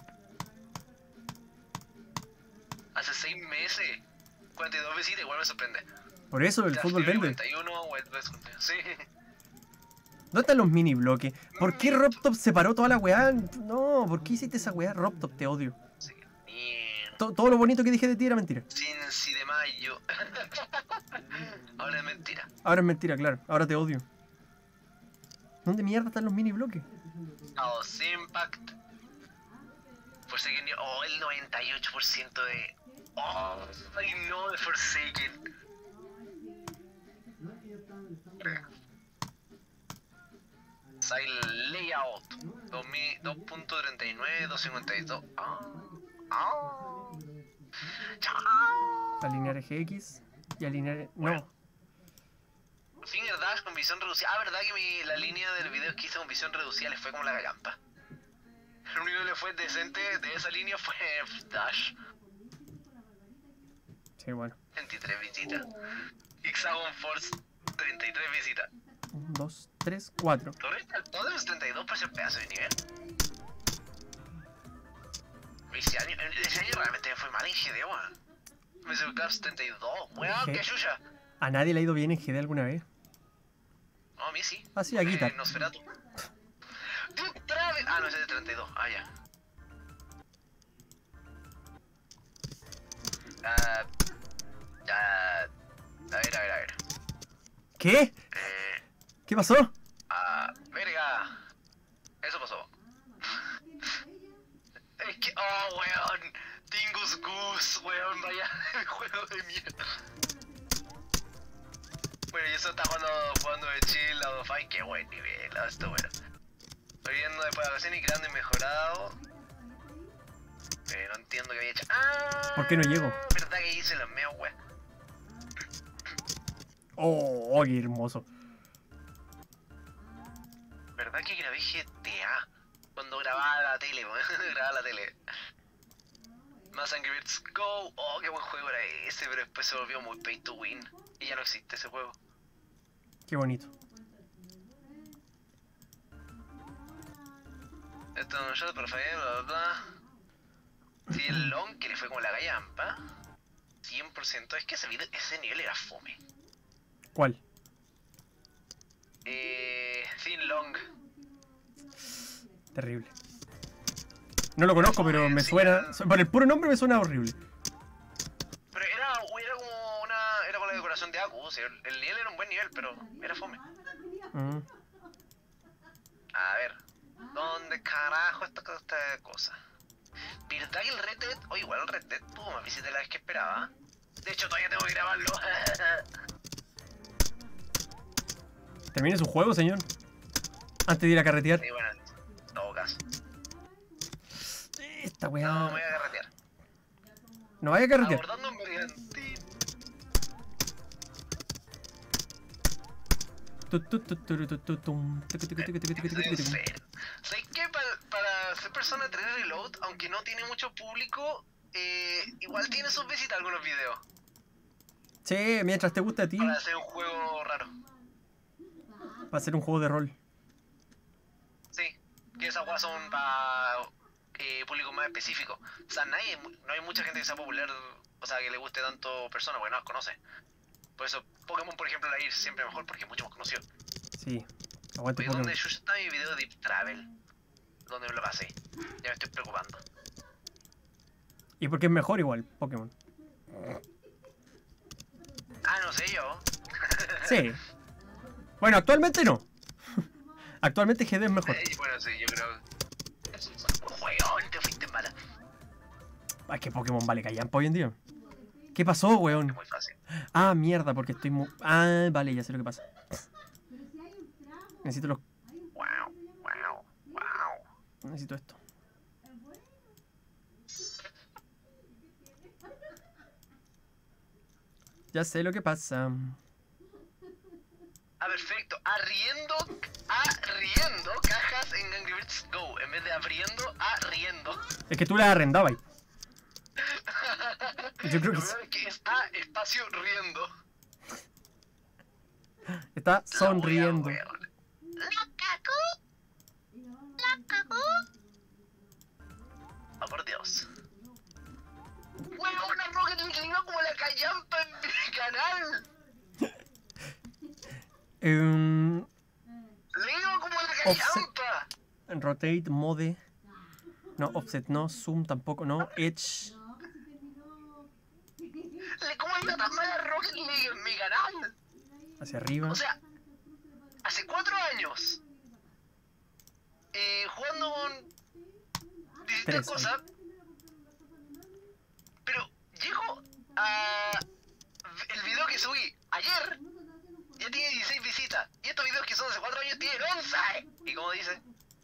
Hace seis meses. cuarenta y dos visitas, igual me sorprende. Por eso el Crash fútbol Fury vende. cuarenta y uno, Wild West, sí. ¿Dónde están los mini bloques? ¿Por qué Robtop separó toda la weá? No, ¿por qué hiciste esa weá? Robtop, te odio. Sí. Bien. To- todo lo bonito que dije de ti era mentira. Cincy de mayo. Ahora es mentira. Ahora es mentira, claro. Ahora te odio. ¿Dónde mierda están los mini bloques? Chaos Impact. Forsaken. Oh, el noventa y ocho por ciento de. Oh, ay no, de Forsaken. Silent Layout. dos punto treinta y nueve, doscientos cincuenta y dos. Ah. Ah. Chao. Alinear eje X y alinear... No. Finger Dash con visión reducida. Ah, verdad que mi, la línea del video que hice con visión reducida le fue como la gallampa. Lo único que le fue decente de esa línea fue Dash. Sí, bueno. veintitrés visitas. Hexagon Force, treinta y tres visitas. uno, dos, tres, cuatro. Todo es treinta y dos por ese pedazo de nivel. Ese año, ese año realmente me fue mal en G D, weón. Me hizo el setenta y dos, weón, G- qué chucha. ¿A nadie le ha ido bien en G D alguna vez? No, a mí sí. Ah, sí, a Guitar. Eh, Nosferatu. Dude Travel. Ah, no, ese es de treinta y dos. Ah, ya. Ah. Ya. A ver, a ver, a ver. ¿Qué? Eh. ¿Qué pasó? Ah. Verga. Eso pasó. Es que. Oh, weón. Dingus Goose, weón. Vaya juego de mierda. Bueno, y eso está jugando, jugando de chill, Out of Fight. Qué buen nivel. Ah, esto bueno. Estoy viendo después de la vacación y creando y mejorado. Eh, no entiendo qué había hecho. ¡Ah! ¿Por qué no llego? ¿Verdad que hice los meos, weón? Oh, oh, qué hermoso. ¿Verdad que grabé G T A? Cuando grababa la tele, weón. Grababa la tele. Más Angry Birds Go. Oh, qué buen juego era ese, pero después se volvió muy pay to win. Y ya no existe ese juego. Qué bonito. Esto no shot, por favor, bla bla bla. Sí, el long que le fue como la gallampa. cien por ciento. Es que ese, video, ese nivel era fome. ¿Cuál? Eh. Thin Long. Terrible. No lo conozco, pero me Sí, suena... era- Por el puro nombre me suena horrible. Pero era, era como una. Era con la decoración de Aku. O sea, el, el nivel era un buen nivel, pero era fome. Mm. A ver. ¿Dónde carajo está esta cosa? ¿Verdad que el Red Dead? O igual el Red Dead tuvo más visitas de la vez que esperaba. De hecho, todavía tengo que grabarlo. Termine su juego, señor. Antes de ir a carretear. Sí, bueno, en todo caso. Esta No, weá... me voy a carretear. No vaya a carretear. Abordando un bergantín. Tu, tu, tu, tu, tu, tu, tum. Tucu, tucu, tucu, tucu, tucu, tucu, tucu, tucu. ¿Sabes qué? Para, para ser persona de tener reload, aunque no tiene mucho público, eh, igual tiene sus visitas algunos videos. Sí, mientras te guste a ti, Para hacer un juego raro. va a ser un juego de rol. Sí, que esas guas son para eh, público más específico. O sea, nadie, no hay mucha gente que sea popular, o sea, que le guste tanto persona, porque no las conoce. Por eso, Pokémon, por ejemplo, la ir siempre mejor porque es mucho más conocido. Sí. Aguante Oye, Pokémon. ¿dónde Shusha está mi video de Deep Travel? ¿Dónde me lo pasé? Ya me estoy preocupando. Y porque es mejor igual, Pokémon. Ah, no sé yo. Sí. Bueno, actualmente no. Actualmente G D es mejor. Eh, bueno, sí, yo creo. Weón, te fuiste mala. Es que Pokémon vale callampa hoy en día. ¿Qué pasó, weón? Muy fácil. Ah, mierda, porque estoy muy... Ah, vale, ya sé lo que pasa. Necesito los... Wow, wow, wow. Necesito esto. Ya sé lo que pasa. Ah, perfecto. arriendo, arriendo cajas en Angry Birds Go, en vez de abriendo, arriendo. Es que tú las arrendabas. Yo creo que Lo peor es que está espacio riendo. está sonriendo. La cagó. La cagó. Oh, por Dios. Bueno, una Rocket League iba como la callampa en mi canal. Um, Le iba como la Offset. callampa. rotate, mode. No, offset no, zoom tampoco, no, edge. Le como iba tan mal a Rocket League en mi canal. Hacia arriba. O sea, hace cuatro años. Eh, jugando con distintas Tres cosas. Pero llego a el video que subí ayer. Ya tiene dieciséis visitas. Y estos videos que son hace cuatro años tienen once. Y como dice,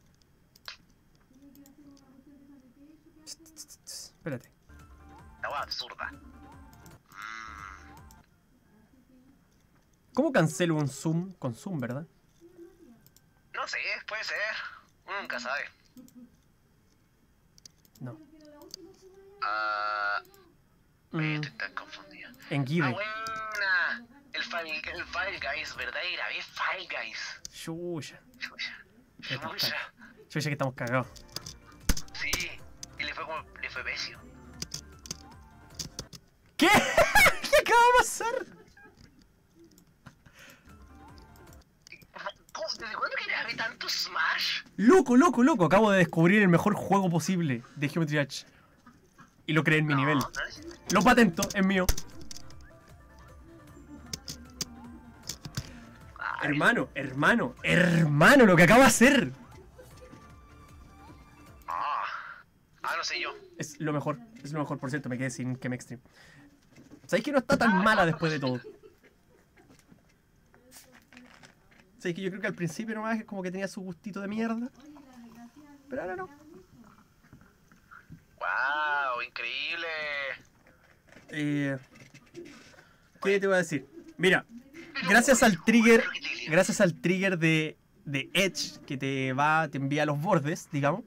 Espérate. la hueá absurda. ¿Cómo cancelo un zoom con zoom, verdad? No sé, puede ser. Uno nunca sabe. No. Ah, Mm, estoy tan confundido. en Ah, Give. buena. El File, el File Guys, ¿verdad? Y grabé File Guys. Chucha. Chucha. Esto está- Chucha. Chucha que estamos cagados. Sí. Y le fue como, le fue pésimo. ¿Qué? ¿Qué acaba de pasar? ¿Cómo- ¿Desde cuándo que grabé tanto Smash? Loco, loco, loco. Acabo de descubrir el mejor juego posible de Geometry Dash. Y lo creé en mi nivel. No, no es- Lo patento, es mío. Ay, Hermano, hermano, hermano, lo que acabo de hacer. Ah, ah, no sé yo. Es lo mejor, es lo mejor, por cierto, me quedé sin Chem Extreme. ¿Sabéis que no está tan mala después de todo? ¿Sabéis que yo creo que al principio nomás es como que tenía su gustito de mierda? Pero ahora no. Wow, increíble. Eh, ¿Qué te voy a decir? Mira, gracias al trigger, gracias al trigger de, de Edge que te va, te envía los bordes, digamos.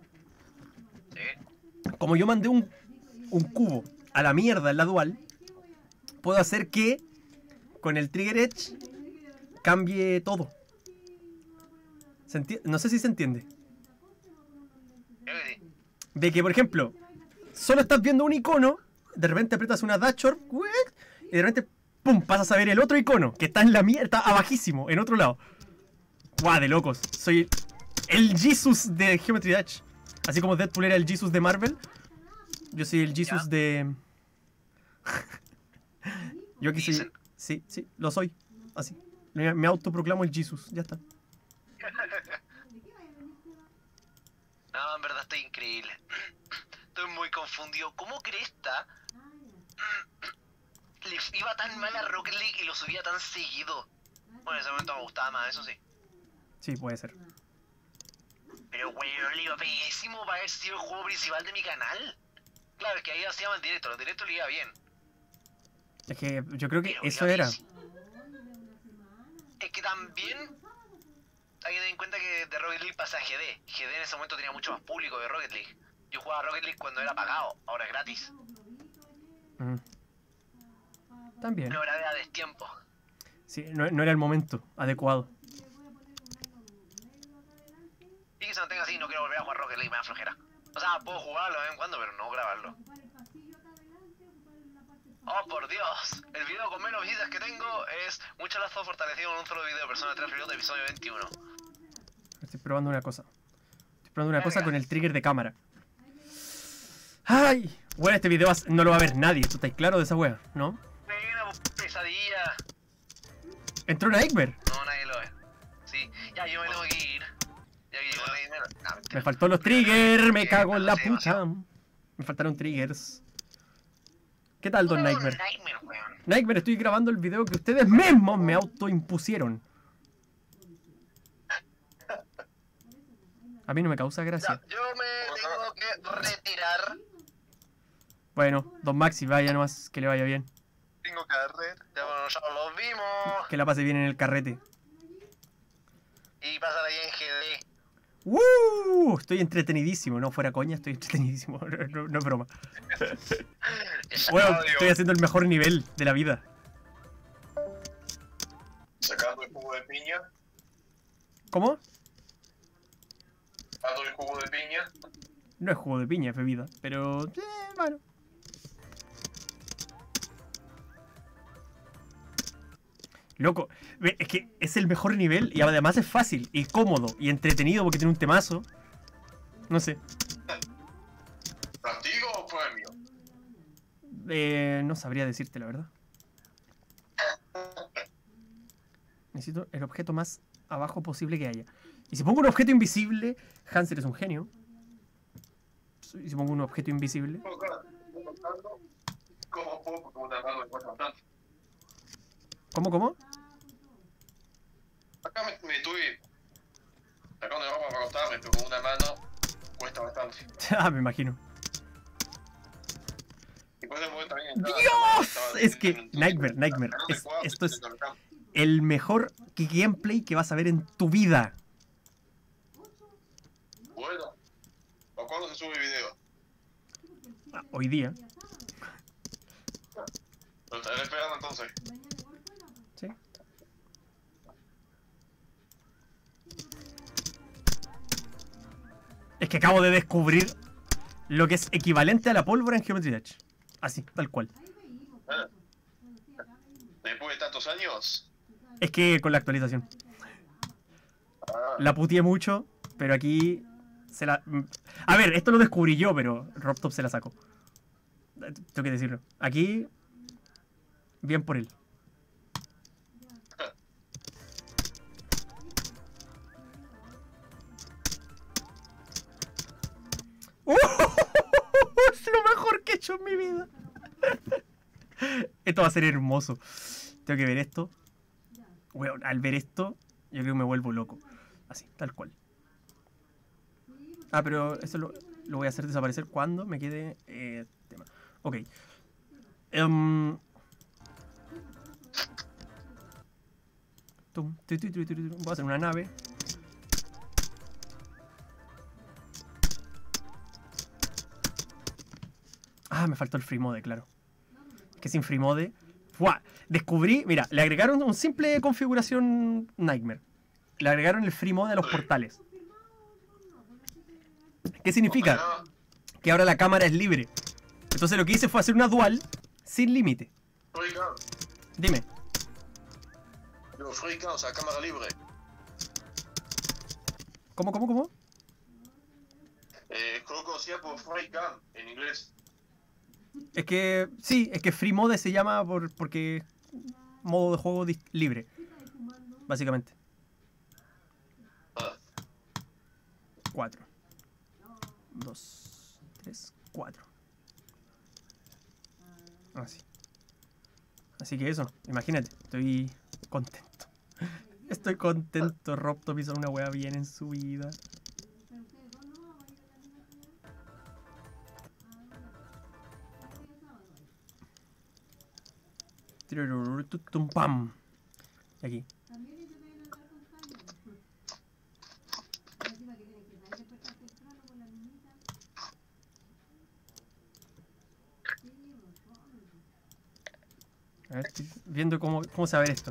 Sí. Como yo mandé un, un cubo a la mierda en la dual, puedo hacer que con el trigger Edge cambie todo. ¿Se enti- no sé si se entiende. Creo que sí. De que, por ejemplo, solo estás viendo un icono, de repente aprietas una dashboard y de repente, pum, pasas a ver el otro icono, que está en la mierda, está abajísimo, en otro lado. Guau, de locos. Soy el Jesus de Geometry Dash. Así como Deadpool era el Jesus de Marvel, yo soy el Jesus Ya. de... Yo aquí soy... Dicen. Sí, sí, lo soy. Así. Me, me autoproclamo el Jesus, ya está. No, en verdad estoy increíble. Estoy muy confundido. ¿Cómo cresta le iba tan mal a Rocket League y lo subía tan seguido? Bueno, en ese momento me gustaba más, eso sí. Sí, puede ser. Pero, weón, le iba pésimo para haber sido el juego principal de mi canal. Claro, es que ahí hacíamos el directo, los directos le iba bien. Es que yo creo que Pero eso iba era. pésimo. Es que también hay que tener en cuenta que de Rocket League pasa a G D. G D en ese momento tenía mucho más público que Rocket League. Yo jugaba a Rocket League cuando era pagado, ahora es gratis. Mm. También. Lo grabé a destiempo. Sí, no, no era el momento adecuado. Y que se mantenga así, no quiero volver a jugar Rocket League, me da flojera. O sea, puedo jugarlo de vez en cuando, pero no grabarlo. Oh, por Dios. El video con menos visitas que tengo es mucho lazo fortalecido en un solo video, Persona tres Reload, episodio veintiuno. Estoy probando una cosa. Estoy probando una cosa con el trigger de cámara. ¡Ay! Bueno, este video vas- no lo va a ver nadie. ¿Tú estás claro de esa wea? ¿No? Venga, pesadilla. Entró Nightmare. No, nadie lo ve. Sí, ya yo me tengo que ir. Ya que llegó Nightmare. No, mentira. Me faltó los triggers. Me Eh, cago en la no sé, puta. Me faltaron triggers. ¿Qué tal, Don No, Nightmare? Nightmare, weón. Nightmare, estoy grabando el video que ustedes mismos me autoimpusieron. A mí no me causa gracia. Ya, yo me tengo que retirar. Bueno, Don Maxi, vaya nomás, que le vaya bien. Tengo carrera. Ya bueno, ya los vimos. Que la pase bien en el carrete. pasar ahí en G D? ¡Uh! Estoy entretenidísimo, no fuera coña, estoy entretenidísimo, no, no, no es broma. Esa Bueno, audio. estoy haciendo el mejor nivel de la vida. Sacando el jugo de piña. ¿Cómo? Sacando el jugo de piña. No es jugo de piña, es bebida, pero... Eh, bueno. Loco, ve, es que es el mejor nivel y además es fácil y cómodo y entretenido porque tiene un temazo. No sé. ¿Castigo o premio? Eh, no sabría decirte la verdad. Necesito el objeto más abajo posible que haya. Y si pongo un objeto invisible, Hansel es un genio. Y si pongo un objeto invisible... ¿Cómo puedo? Porque una mano me cuesta bastante. ¿Cómo, cómo? Acá me, me estuve sacando de ropa para acostarme, pero con una mano cuesta bastante. Ah, me imagino. Y por ese momento también estaba- ¡Dios! estaba Es en- que, en- Nightmare, Nightmare. canal de Es- cuadros, esto es en el campo. el mejor gameplay que vas a ver en tu vida. Bueno, ¿para cuándo se sube el video? Ah, hoy día. Lo estaré esperando entonces. ¿Sí? Es que acabo de descubrir lo que es equivalente a la pólvora en Geometry Dash. Así, tal cual. ¿Eh? Después de tantos años. Es que con la actualización. Ah, La puteé mucho, pero aquí se la... A ver, esto lo descubrí yo, pero RobTop se la sacó. Tengo que decirlo. Aquí, bien por él. ¡Uh! Es lo mejor que he hecho en mi vida. Esto va a ser hermoso. Tengo que ver esto. Bueno, al ver esto, yo creo que me vuelvo loco. Así, tal cual. Ah, pero eso lo, lo voy a hacer desaparecer cuando me quede eh, tema. Ok. Em, tum, tu, tu, tu, tu, tu. Voy a hacer una nave. Ah, me faltó el free mode, claro. Que sin free mode... ¡Fua! Descubrí, mira, le agregaron un simple configuración Nightmare. Le agregaron el free mode a los portales. ¿Qué significa? ojalá. Que ahora la cámara es libre. Entonces lo que hice fue hacer una dual sin límite. Freecam. Dime. Digo, Freecam, o sea, cámara libre. ¿Cómo, cómo, cómo? Eh, creo que conocía por Freecam en inglés. Es que, sí, es que free mode se llama por, porque es modo de juego dis- libre. Básicamente. Ah, Cuatro. Dos, tres, cuatro. Así. Así que eso, imagínate, estoy contento. Estoy contento, RobTop hizo una wea bien en su vida. Tum, pam. Y aquí. A ver, estoy viendo cómo, cómo se va a ver esto.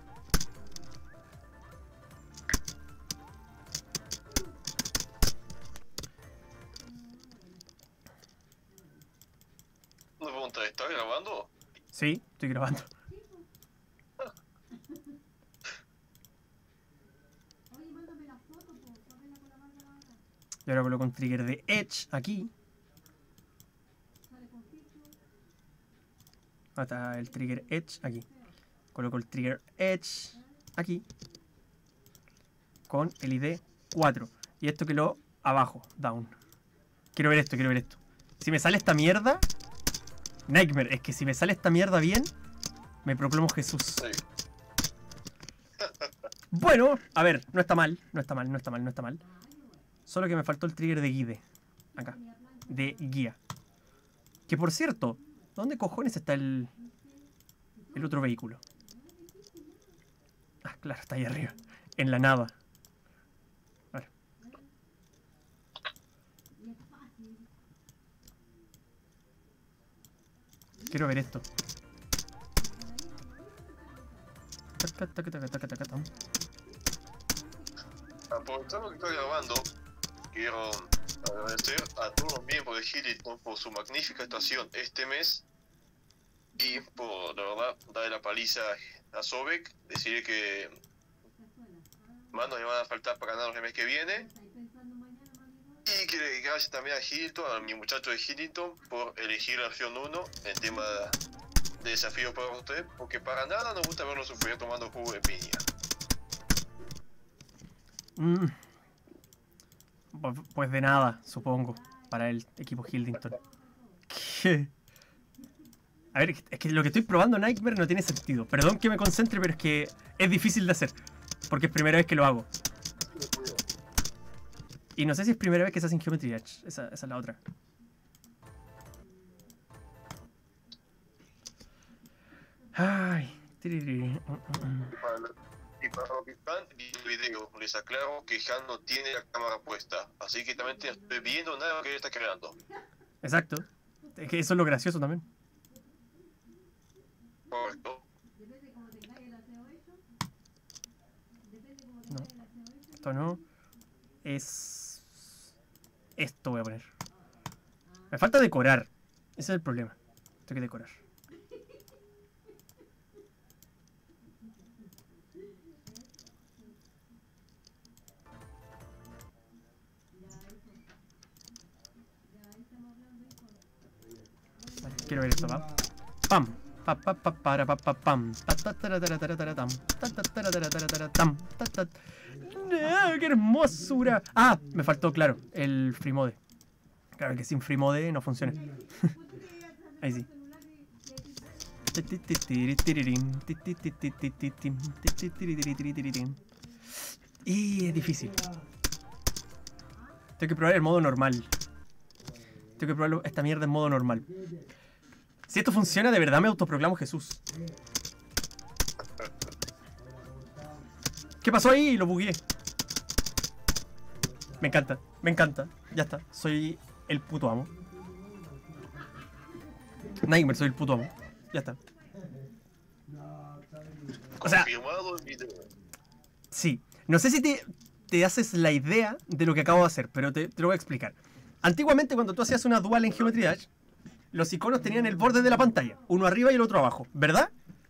una pregunta, ¿está grabando? Sí, estoy grabando. Y ahora coloco un trigger de Edge aquí. Hasta el trigger Edge aquí. Coloco el trigger Edge aquí. Con el I D cuatro. Y esto que lo abajo, down. Quiero ver esto, quiero ver esto. Si me sale esta mierda... Nightmare, es que si me sale esta mierda bien, me proclamo Jesús. Sí. Bueno, a ver, no está mal, no está mal, no está mal, no está mal. Solo que me faltó el trigger de guide. Acá. De guía. Que por cierto, ¿dónde cojones está el... el otro vehículo? Ah, claro, está ahí arriba. En la nada. Quiero ver esto. Taca, taca, taca, taca, taca, tam. Aprovechando que estoy grabando, quiero agradecer a todos los miembros de Hilliton por su magnífica actuación este mes y por, la verdad, darle la paliza a Sobek, decirle que manos le van a faltar para ganar el mes que viene. Y que gracias también a Hilton, a mi muchacho de Hilliton, por elegir la opción uno en tema de desafío para usted, porque para nada nos gusta verlo sufrir tomando jugo de piña. Mm. Pues de nada, supongo, para el equipo Hildington. ¿Qué? A ver, es que lo que estoy probando Nightmare no tiene sentido. Perdón que me concentre, pero es que es difícil de hacer. Porque es primera vez que lo hago. Y no sé si es primera vez que se hace en Geometry Dash. Esa, esa es la otra. Ay. Y para, y para los que están viendo el video, les aclaro que Han no tiene la cámara puesta. Así que también estoy viendo nada de lo que él está creando. Exacto. Es que eso es lo gracioso también. Correcto. No. Esto no. Es... Esto voy a poner. Me falta decorar. Ese es el problema. Tengo que decorar. Vale, quiero ver esto, va. Pam. Pa pa pa para pa pa pam. Ta ta ta ta ta ta tam. Ta ta ta ta ta ta tam. Ta ta. ¡No! ¡Qué hermosura! Ah, me faltó, claro, el free mode. Claro que sin free mode no funciona. Ahí sí. Y es difícil. Tengo que probar el modo normal. Tengo que probar esta mierda en modo normal. Si esto funciona, de verdad me autoproclamo Jesús. ¿Qué pasó ahí? Lo bugueé. Me encanta, me encanta. Ya está, soy el puto amo. Nightmare, soy el puto amo. Ya está. O sea, confirmado el video. Sí. No sé si te, te haces la idea de lo que acabo de hacer, pero te, te lo voy a explicar. Antiguamente, cuando tú hacías una dual en Geometry Dash, los iconos tenían el borde de la pantalla, uno arriba y el otro abajo, ¿verdad?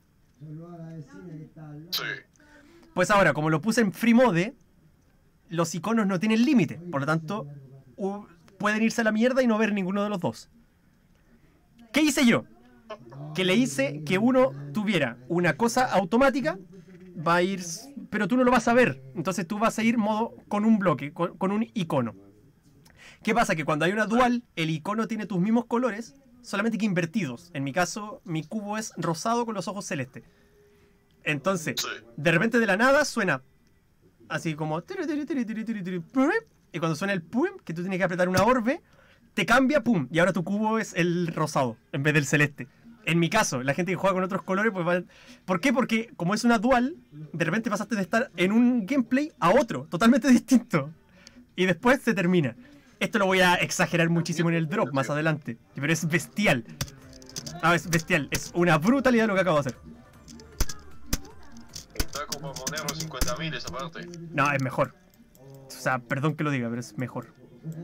Sí. Pues ahora, como lo puse en free mode, los iconos no tienen límite. Por lo tanto, uh, pueden irse a la mierda y no ver ninguno de los dos. ¿Qué hice yo? Que le hice que uno tuviera una cosa automática, va a ir, pero tú no lo vas a ver. Entonces tú vas a ir modo con un bloque, con, con un icono. ¿Qué pasa? Que cuando hay una dual, el icono tiene tus mismos colores, solamente que invertidos. En mi caso, mi cubo es rosado con los ojos celestes. Entonces, de repente de la nada suena así como... Y cuando suena el pum, que tú tienes que apretar una orbe, te cambia, pum, y ahora tu cubo es el rosado en vez del celeste. En mi caso, la gente que juega con otros colores, pues va... ¿Por qué? Porque como es una dual, de repente pasaste de estar en un gameplay a otro, totalmente distinto. Y después se termina. Esto lo voy a exagerar muchísimo en el drop más adelante, pero es bestial. Ah, es bestial, es una brutalidad lo que acabo de hacer. Está como poner los cincuenta mil esa parte. No, es mejor. O sea, perdón que lo diga, pero es mejor.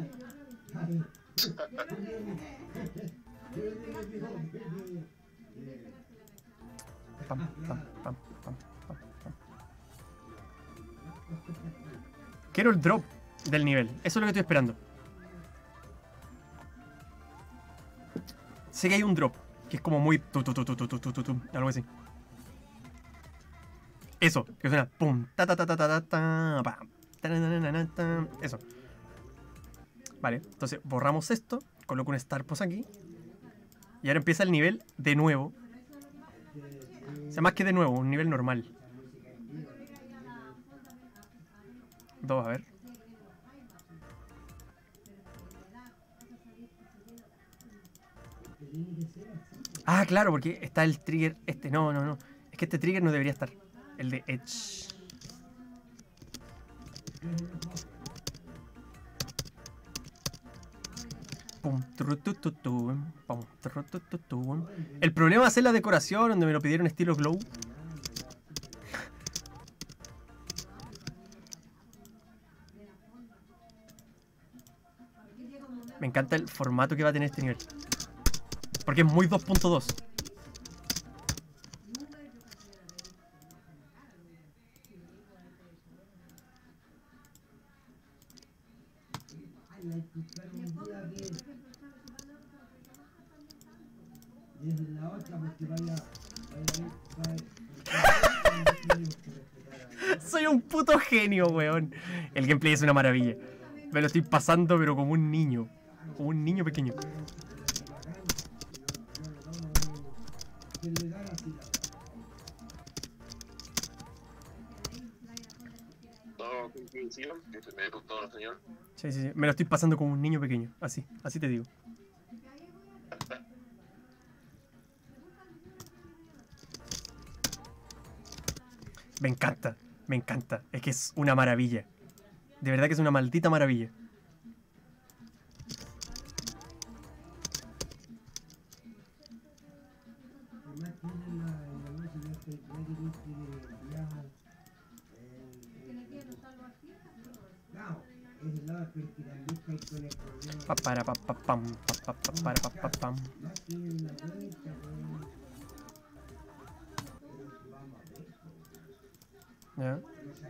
Pam, pam, pam, pam, pam, pam. Quiero el drop del nivel. Eso es lo que estoy esperando. Sé que hay un drop que es como muy tu, tu, tu, tu, tu, tu, tu, tu, tu, algo así. Eso, que suena pum, ta ta ta ta ta ta ta, pam, ta, na, na, na, na, ta. Eso. Vale, entonces borramos esto, coloco un star pose aquí. Y ahora empieza el nivel de nuevo. O sea, más que de nuevo, un nivel normal. Dos, a ver. Ah, claro, porque está el trigger. Este, no, no, no. Es que este trigger no debería estar. El de Edge. Pum, trutututum, pum, trutututum. El problema es hacer la decoración, donde me lo pidieron estilo glow. Me encanta el formato que va a tener este nivel. Porque es muy dos punto dos. Soy un puto genio, weón. El gameplay es una maravilla. Me lo estoy pasando, pero como un niño. Como un niño pequeño. No, conclusión, que se me gustó el señor. Sí, sí, sí. Me lo estoy pasando como un niño pequeño. Así, así te digo. Me encanta, me encanta. Es que es una maravilla. De verdad que es una maldita maravilla. Pa para pa pa pam, pa pa pa para pa pa pam. ¿Ya?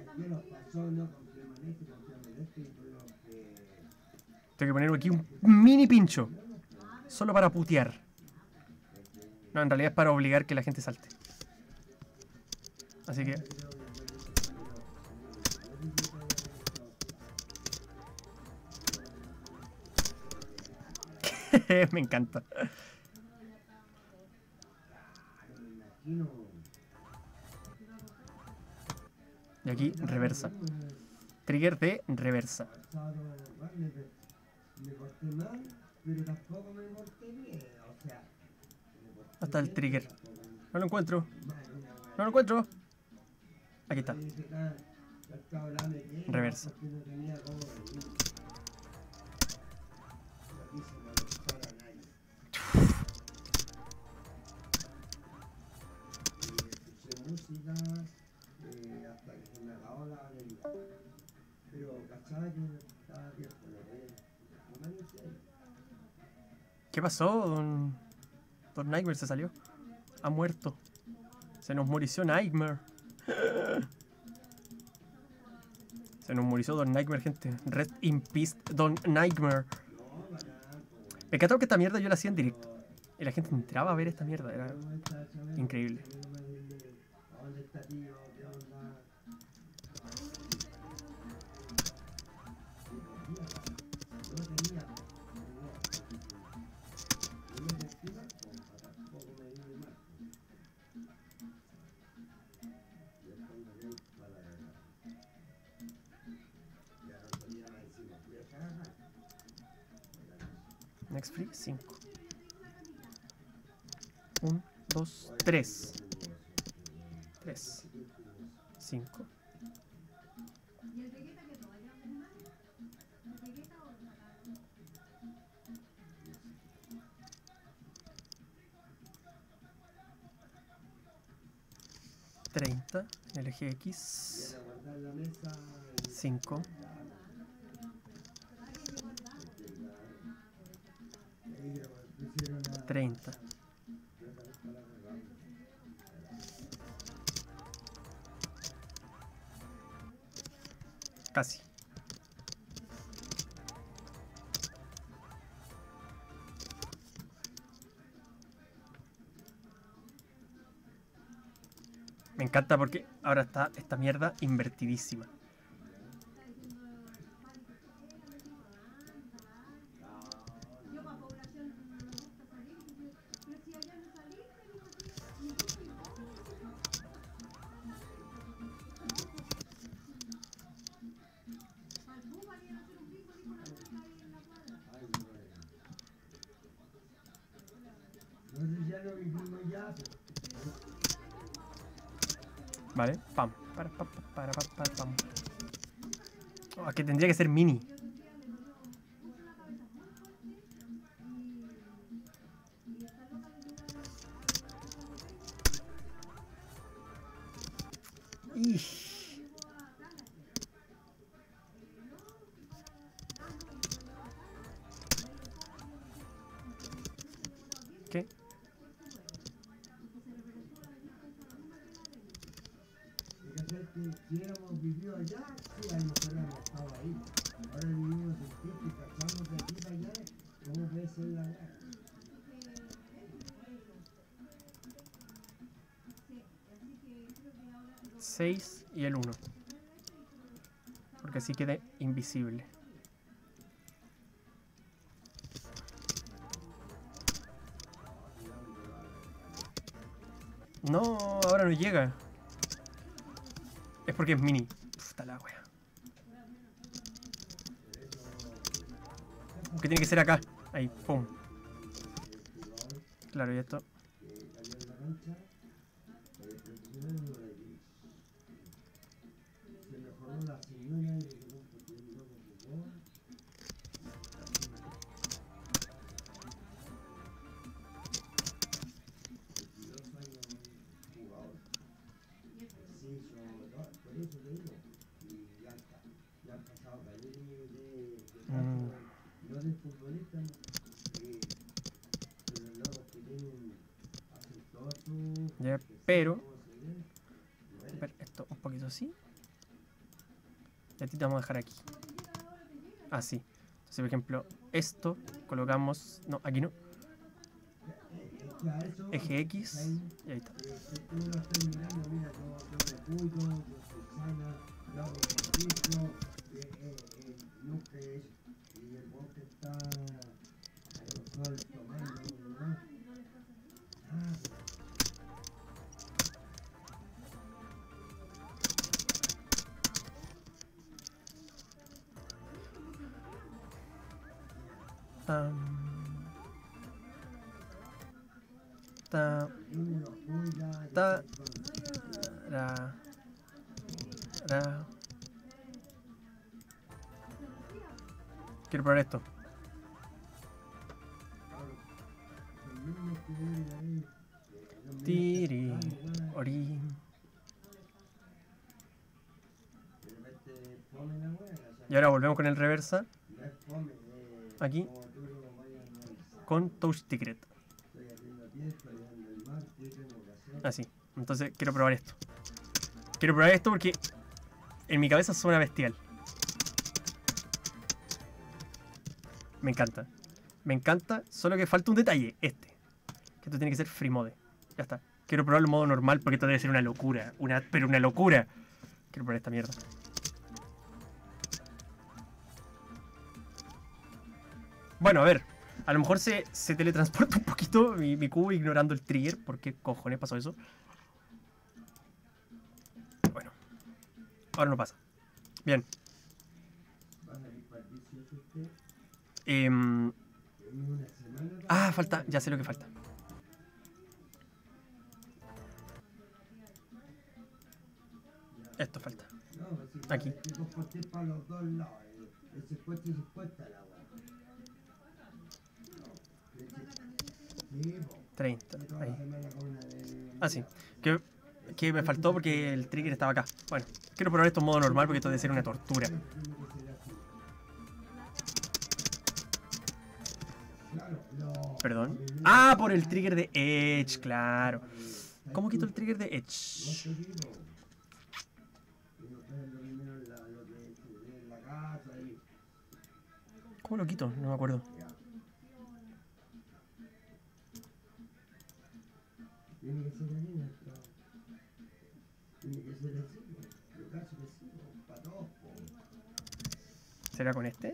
Tengo que poner aquí un mini pincho. Solo para putear. No, en realidad es para obligar que la gente salte. Así que... me encanta. Y aquí, reversa. Trigger de reversa. Hasta el trigger. No lo encuentro. No lo encuentro. Aquí está. Reversa. ¿Qué pasó? Don, Don Nightmare se salió. Ha muerto. Se nos murió Nightmare. Se nos murió Don Nightmare, gente. Rest in peace, Don Nightmare. Me encantó que esta mierda yo la hacía en directo. Y la gente entraba a ver esta mierda. Era increíble. Next free, cinco. uno, dos, tres. tres. cinco. treinta. L G X. cinco. treinta. Casi. Me encanta porque ahora está esta mierda invertidísima. Vale, pam, para, para, para, para, para, pam. Oh, que tendría que ser mini. Sí, a lo mejor hemos estado ahí. Ahora vivimos en tiempo y cachamos de aquí para allá cómo puede ser la guerra. seis y el uno. Porque así queda invisible. No, ahora no llega. Es porque es mini. Puta la wea. Que tiene que ser acá. Ahí, pum. Claro, y esto. Mm. Ya, pero ver, esto un poquito así. Y a ti te vamos a dejar aquí. Así. Entonces, por ejemplo, esto colocamos. No, aquí no. Eje X. Y ahí está. Tam, ta, ta, ra, ra. Quiero probar esto. Tiri, ori. Y ahora volvemos con el reversa. Aquí. Con Touch Secret. Así. Entonces quiero probar esto. Quiero probar esto porque en mi cabeza suena bestial. Me encanta. Me encanta, solo que falta un detalle. Este. Que esto tiene que ser free mode. Ya está. Quiero probarlo en modo normal porque esto debe ser una locura. Una, pero una locura. Quiero probar esta mierda. Bueno, a ver. A lo mejor se, se teletransporta un poquito mi, mi cubo ignorando el trigger. ¿Por qué cojones pasó eso? Bueno. Ahora no pasa. Bien. Eh, ah, falta. Ya sé lo que falta. Esto falta. Aquí. treinta. Ahí. Ah, sí. Que, que me faltó porque el trigger estaba acá. Bueno, quiero probar esto en modo normal porque esto debe ser una tortura. Perdón. Ah, por el trigger de Edge, claro. ¿Cómo quito el trigger de Edge? ¿Cómo lo quito? No me acuerdo. ¿Será con este?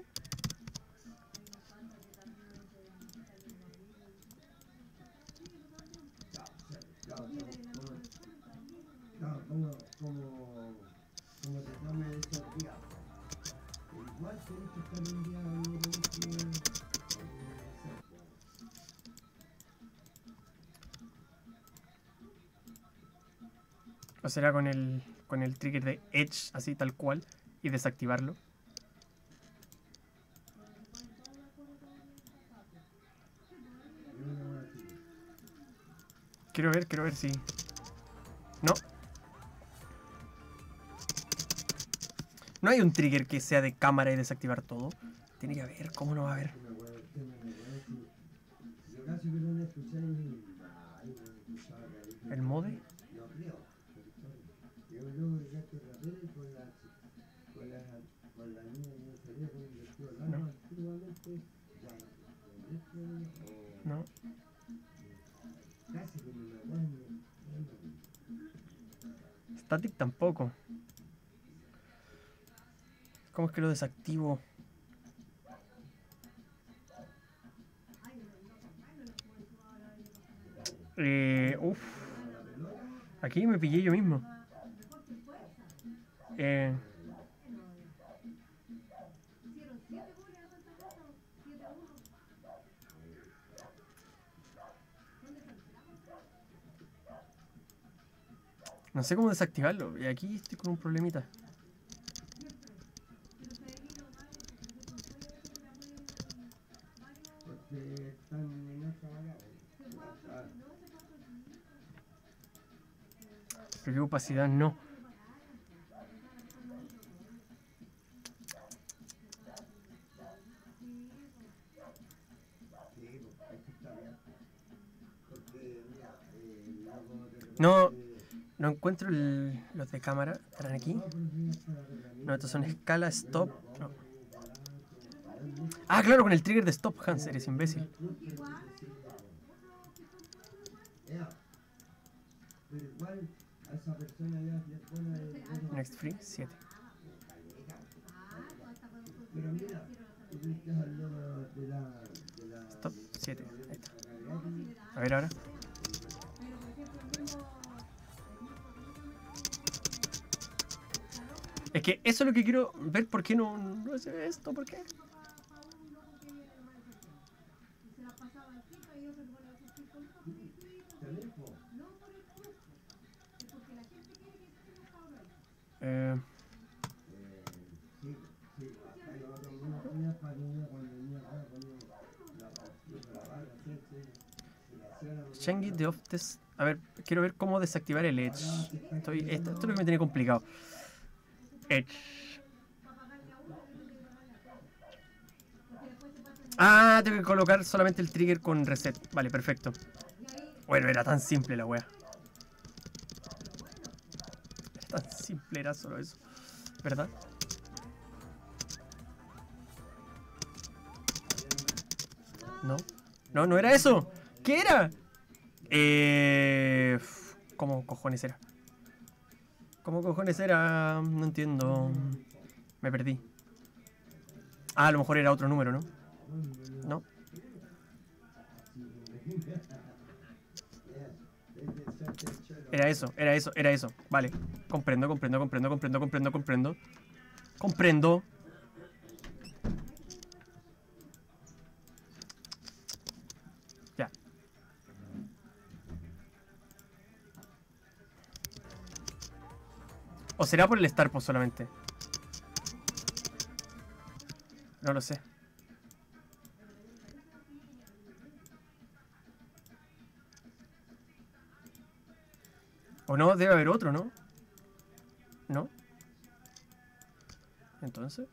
¿O será con el, con el trigger de Edge, así tal cual, y desactivarlo? Quiero ver, quiero ver si... No. No hay un trigger que sea de cámara y desactivar todo. Tiene que haber, ¿cómo no va a haber? ¿El mode? con la niña en el cerebro y le estoy hablando No. antiguamente, ya, con esto, eh, No. casi como una weá, no, Static tampoco. ¿Cómo es que lo desactivo? Eh, uf. Aquí me pillé yo mismo. Eh, no sé cómo desactivarlo. Y aquí estoy con un problemita. porque están en esa vaga, ah, Pero qué opacidad no. sí, pues, es que está bien. Porque, mira, eh, luego de repente- No, no encuentro el- los de cámara. ¿Estarán aquí? No, pero sí, es para la herramienta. No, estos son escala, stop. No. Como balance, hay mucho- Ah, claro, con el trigger de stop, Hans, eres imbécil. Ea, pero igual a esa persona ya le pone el- Next free, siete. Pero mira, tú tienes que hacerlo de la, de la, Stop, siete. Ahí está. gratis. A ver ahora. Es que eso es lo que quiero ver. ¿Por qué no, no hace esto? ¿Por qué? También, po, Eh, eh, sí, sí, acá yo tengo una cuña para que ella cuando venía acá, cuando la partió para la vaca, sí, sí, se la hacía la- Shangy de off test. A ver, quiero ver cómo desactivar el Edge. Estoy, esto, esto es lo que me tiene complicado. Edge. Ah, tengo que colocar solamente el trigger con reset. Vale, perfecto. Bueno, era tan simple la wea. Era tan simple, era solo eso. ¿Verdad? No. No, no era eso. ¿Qué era? Eh... ¿Cómo cojones era? ¿Cómo cojones era? No entiendo. Me perdí. Ah, a lo mejor era otro número, ¿no? No. Era eso, era eso, era eso. Vale. Comprendo, comprendo, comprendo, comprendo, comprendo, comprendo. Comprendo. Ya. ¿O será por el Starpo solamente? No lo sé. O no, debe haber otro, ¿no? ¿No? Entonces.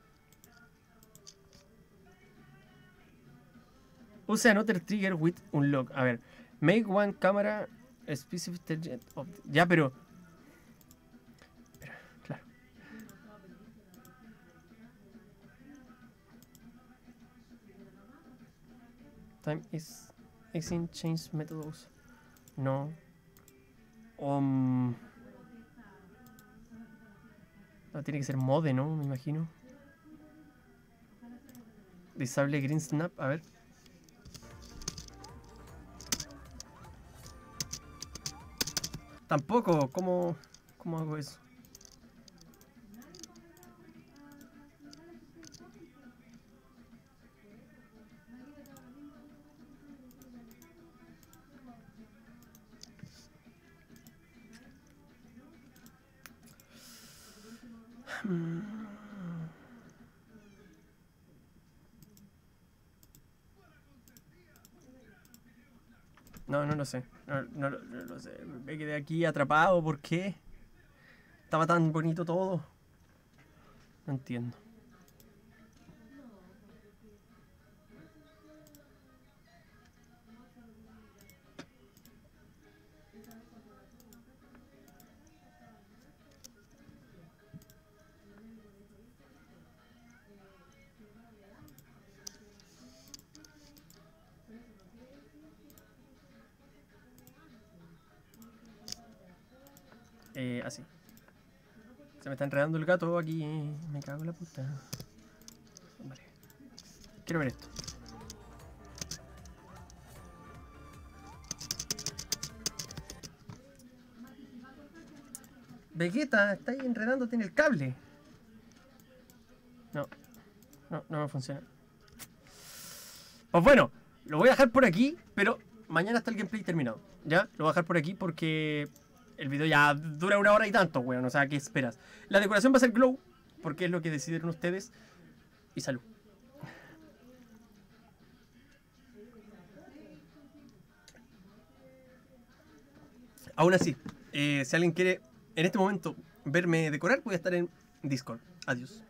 Use another trigger with unlock. A ver. Make one camera specific target of- Ya, pero. Espera, claro. Time is. Is in change methods. No. Um, no, tiene que ser mode, ¿no? Me imagino. Disable green snap, a ver. Tampoco, ¿cómo, cómo hago eso? No, no lo sé. No, no, lo- no lo sé. Me quedé aquí atrapado. ¿Por qué? Estaba tan bonito todo. No entiendo. eh, así. Se me está enredando el gato aquí. Me cago en la puta. Vale. Quiero ver esto. Vegeta, está ahí enredándote en el cable. No. No, no me funciona. Pues bueno, lo voy a dejar por aquí, pero mañana está el gameplay terminado. ¿Ya? Lo voy a dejar por aquí porque el video ya dura una hora y tanto, weón. O sea, ¿qué esperas? La decoración va a ser glow, porque es lo que decidieron ustedes. Y salud. Aún así, eh, si alguien quiere en este momento verme decorar, voy a estar en Discord. Adiós.